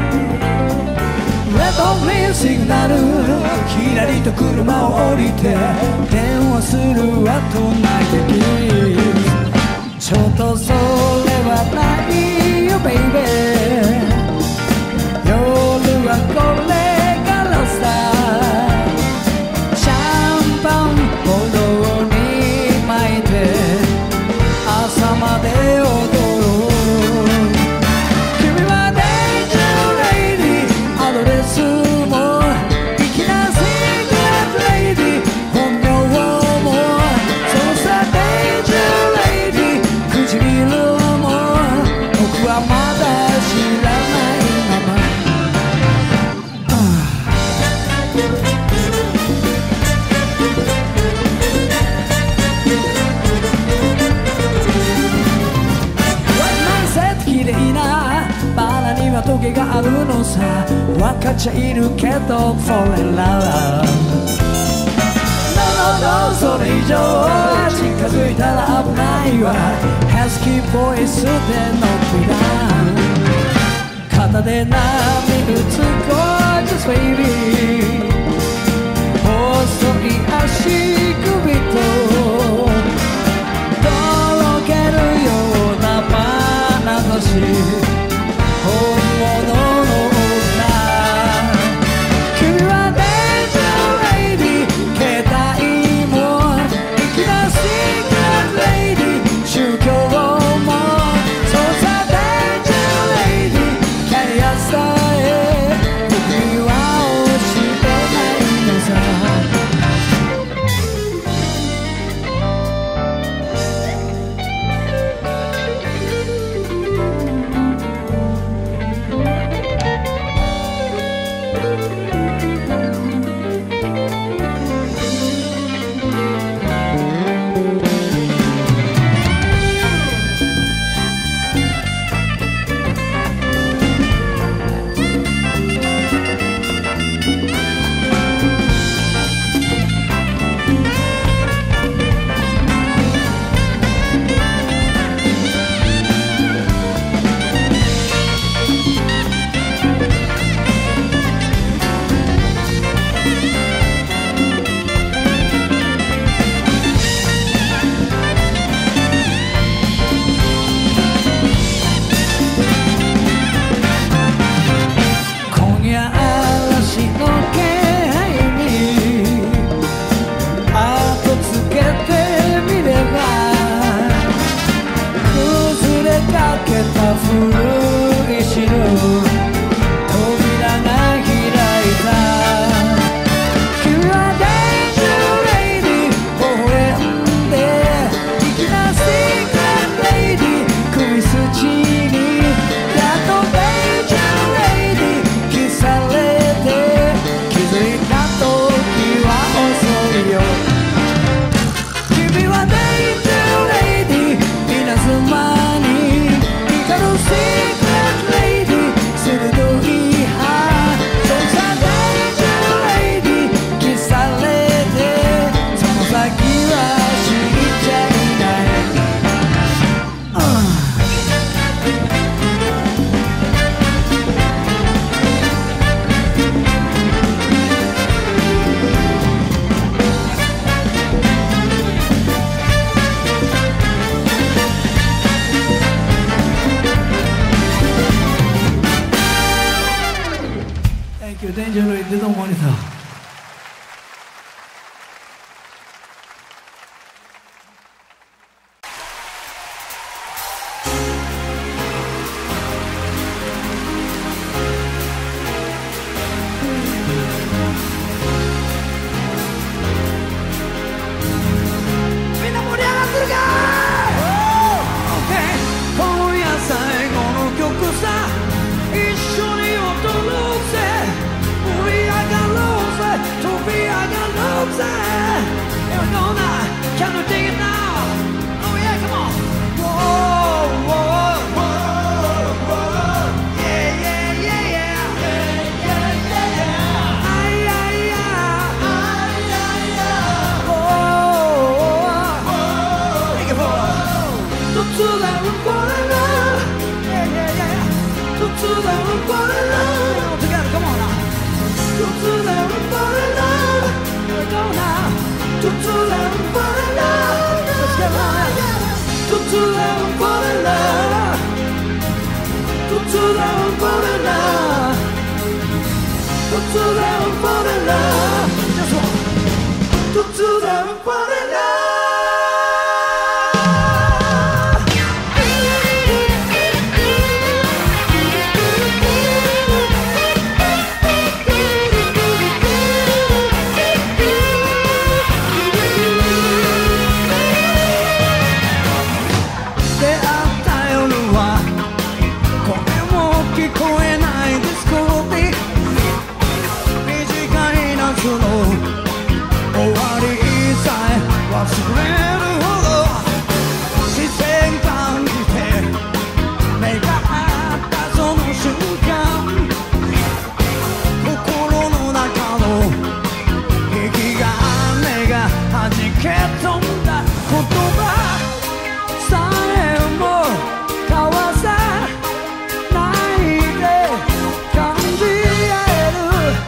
レッドグリーンシグナルひらりと車を降りて電話するわとない時ちょっとそれはないよベイベー夜はこれからさシャンパンボトルに巻いて朝まで踊ろう君はデンジャーレイディアドレスも粋なシークレットレイディ本名もそうさデンジャーレイディ唇も僕はまだ知らないまま綺麗なバラにはトゲがあるのさ分かっちゃいるけど Fall in love No それ以上近づいたら危ないわ Husky voice でのびだ肩で波打つ Gorgeous baby 細い足首ととろけるような眼差し本物の女君はデンジャーレイディ携帯も粋なシークレットレイディ宗教もそうさデンジャーレイディキャリアさえ僕には教えないのさThey don't want it though. fall in love. Just one. 突然 fall in love.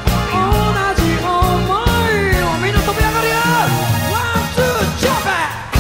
One, two, jump back!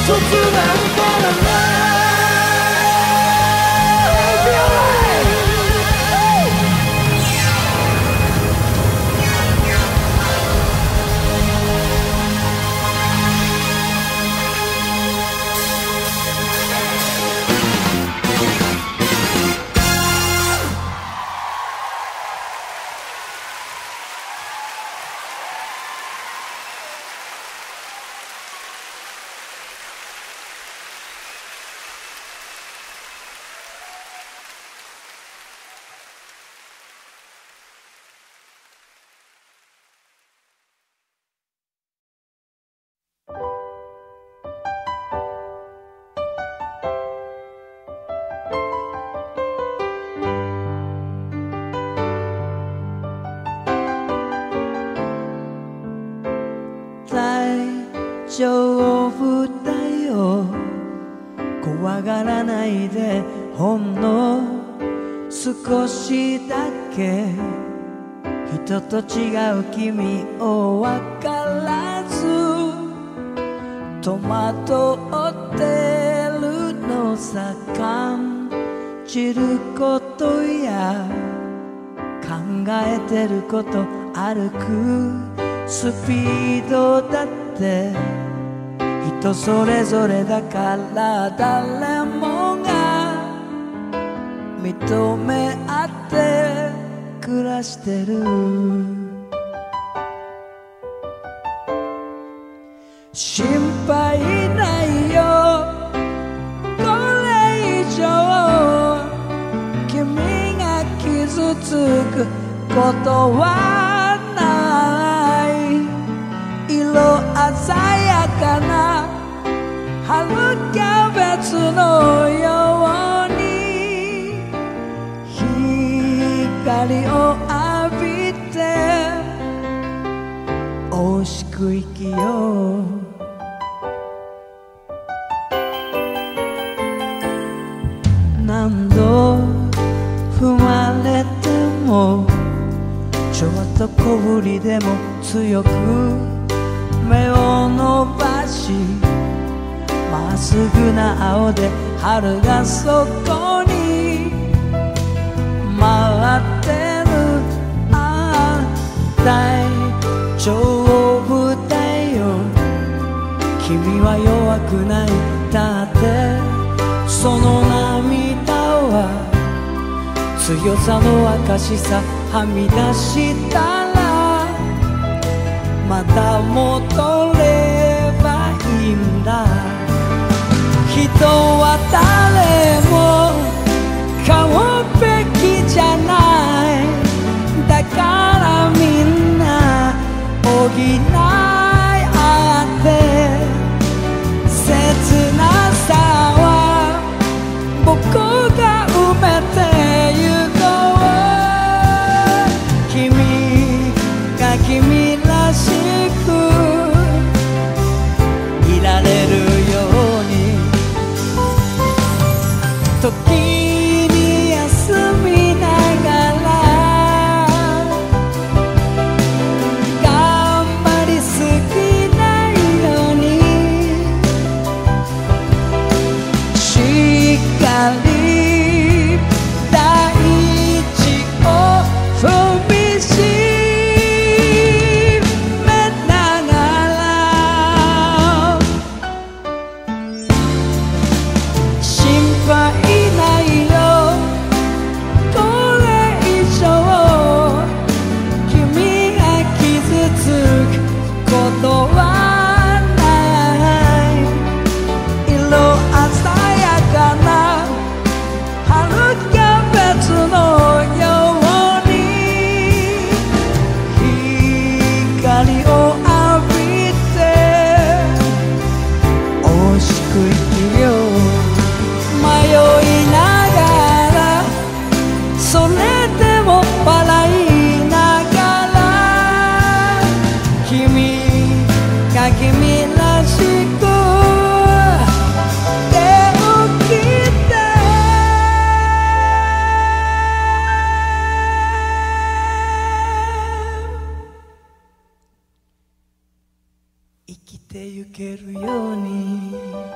突然からね大丈夫だよ怖がらないでほんの少しだけ人と違う君を分からず戸惑ってるのさ感じることや考えてること歩くスピードだって人それぞれだから誰もが認め合って暮らしてる心配ないよこれ以上君が傷つくことはない色鮮やかな春キャベツのように光を浴びて惜しく生きよう何度踏まれてもちょっと小ぶりでも強く目を伸ばしまっすぐな青で春がそこに待ってるああ大丈夫だよ君は弱くないだってその涙は強さの証さはみ出したらまた戻ればいいんだ人は誰も完璧じゃないだからみんな補い合って切なさは僕が埋めてゆこう君が君らしくいられるように時に休みながら頑張りすぎないようにしっかり大地を踏みしめながら心配ないよこれ以上君が傷つくことはない色鮮やかな春キャベツのように光を浴びて惜しく生きよう迷いながらそれでも笑いながら君が君らしく手を切って生きててゆけるように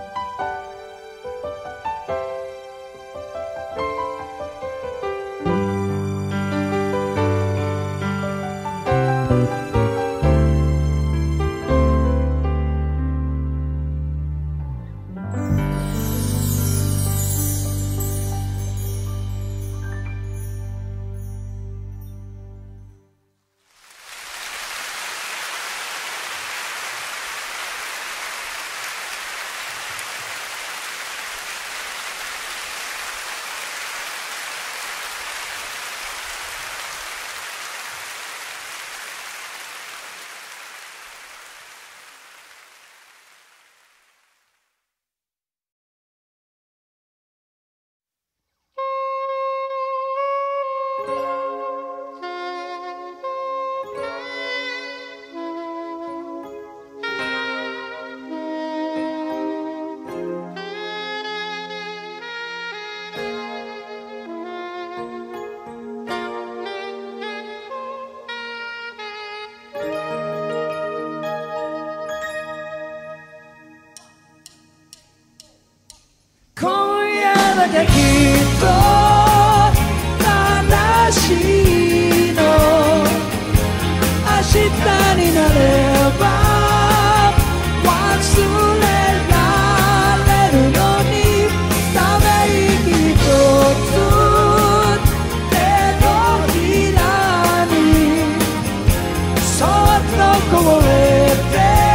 今夜だけきっと悲しいの明日になれば忘れられるのにため息一つ手のひらにそっとこぼれて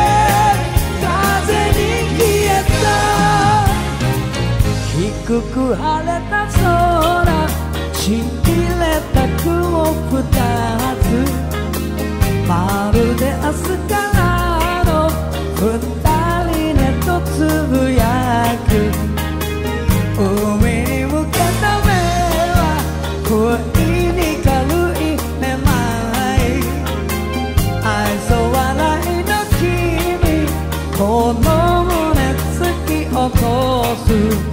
風に消えた低く晴れた空ちぎれた雲二つまるで明日からの二人ねとつぶやく海に向けた目は恋に軽いめまい愛想笑いの君この胸突き落とす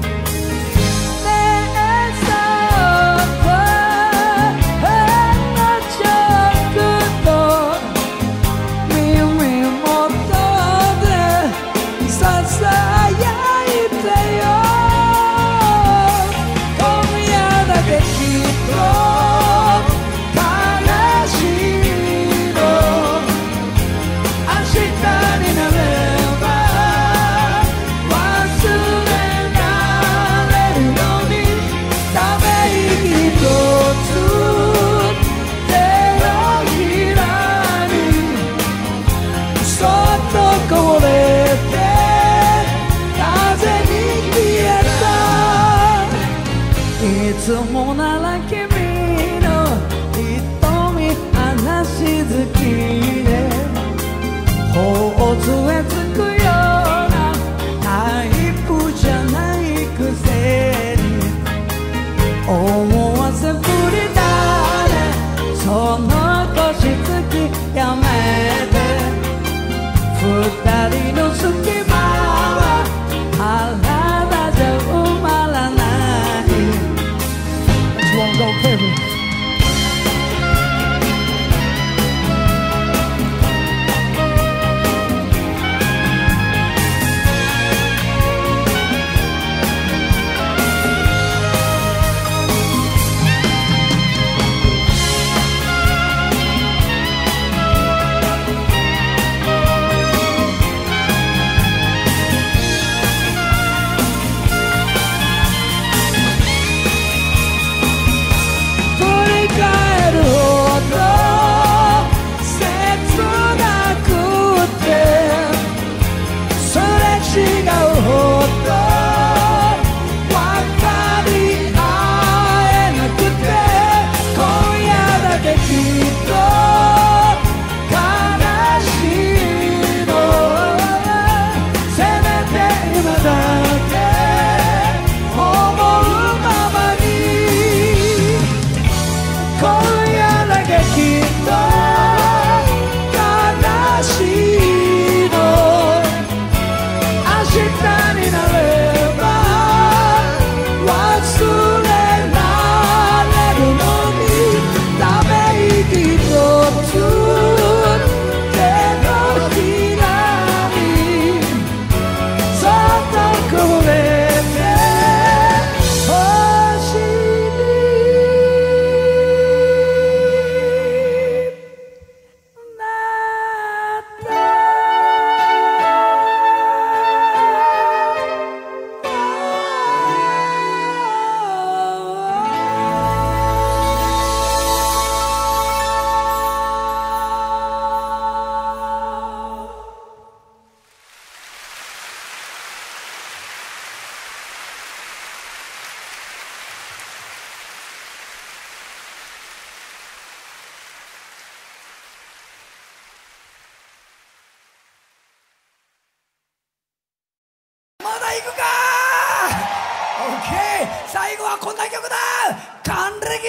忘れら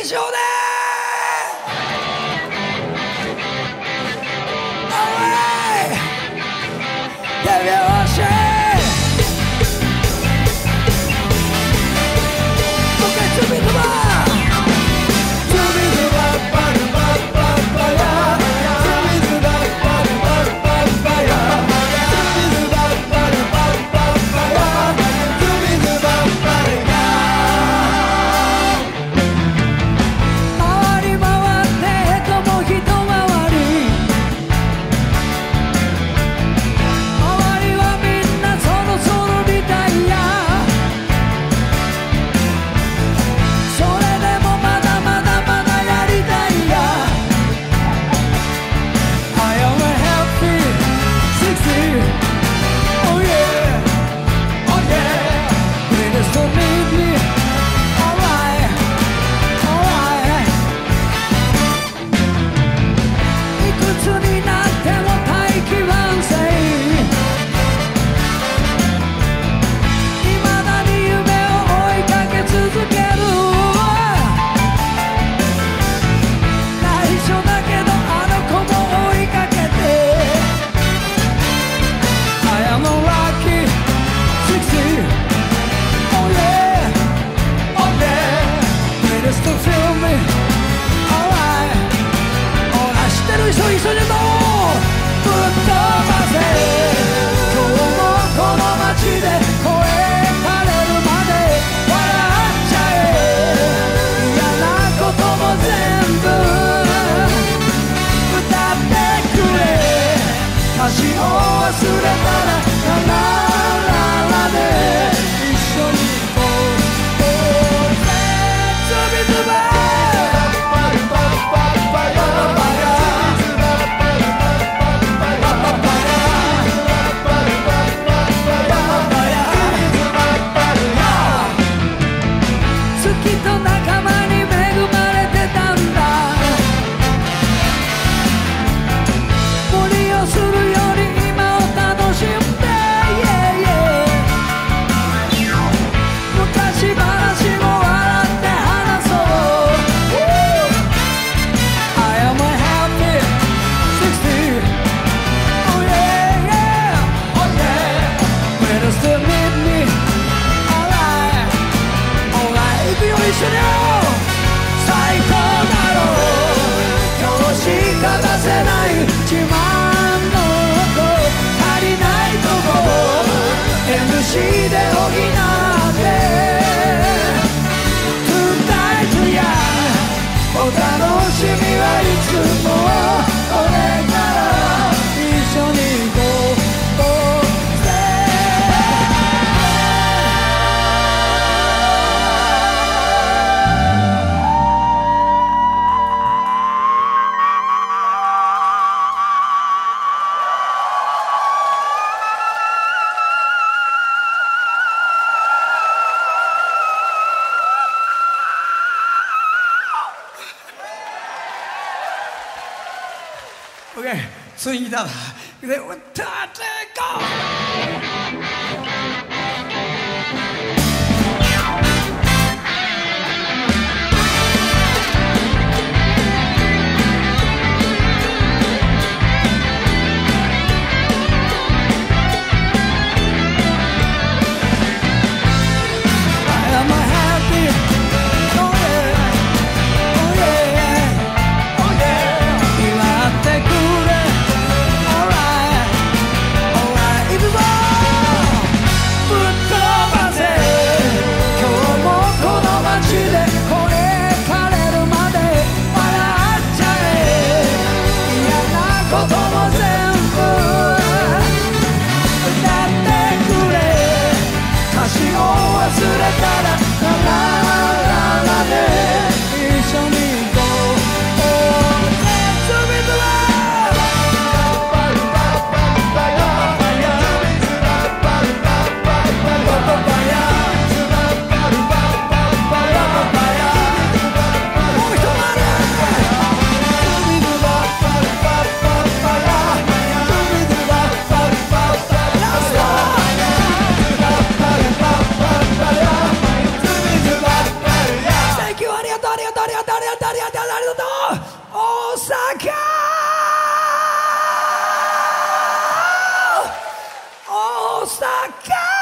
以上で手拍子もう一回ツビズバツビズババルバッバッバヤツビズババルバッバッバヤツビズババルバッバッバヤツビズババルヤ回り回ってとも一回り周りはみんなそろそろリタイアそれでもまだまだまだやりたいや I am a happy 60 Oh yeah Oh yeah Please don't leave me Alright Alright いくつになっても大器晩成未だに夢を追いかけ続ける内緒だけどあの子も追いかけて I am a lucky 60 Oh yeah Oh yeah Please don't feel me Alright Alright 知ってる人一緒にどうぶっ飛ばせ今日もこの街で声枯れるまで笑っちゃえ嫌なことも全部歌ってくれ歌詞を忘れたらララララで一緒に行こうぜズビズバ月と仲間に恵まれてたんだ無理をするより今を楽しんで Yeah yeah 昔話も笑って話そう I am a happy 60 Oh yeah yeah Oh yeah Please don't leave me Alright Alright 行くよ一緒に最高だろう今日しか出せない自慢の音足りないとこ MC で補って Tonight yeah お楽しみはいつもこれから一緒に行こうぜOK ツインギターだで歌っていこう I am a happy Oh yeah Oh yeah Oh yeah 祝ってくれ Alright Alright 行くぞ大阪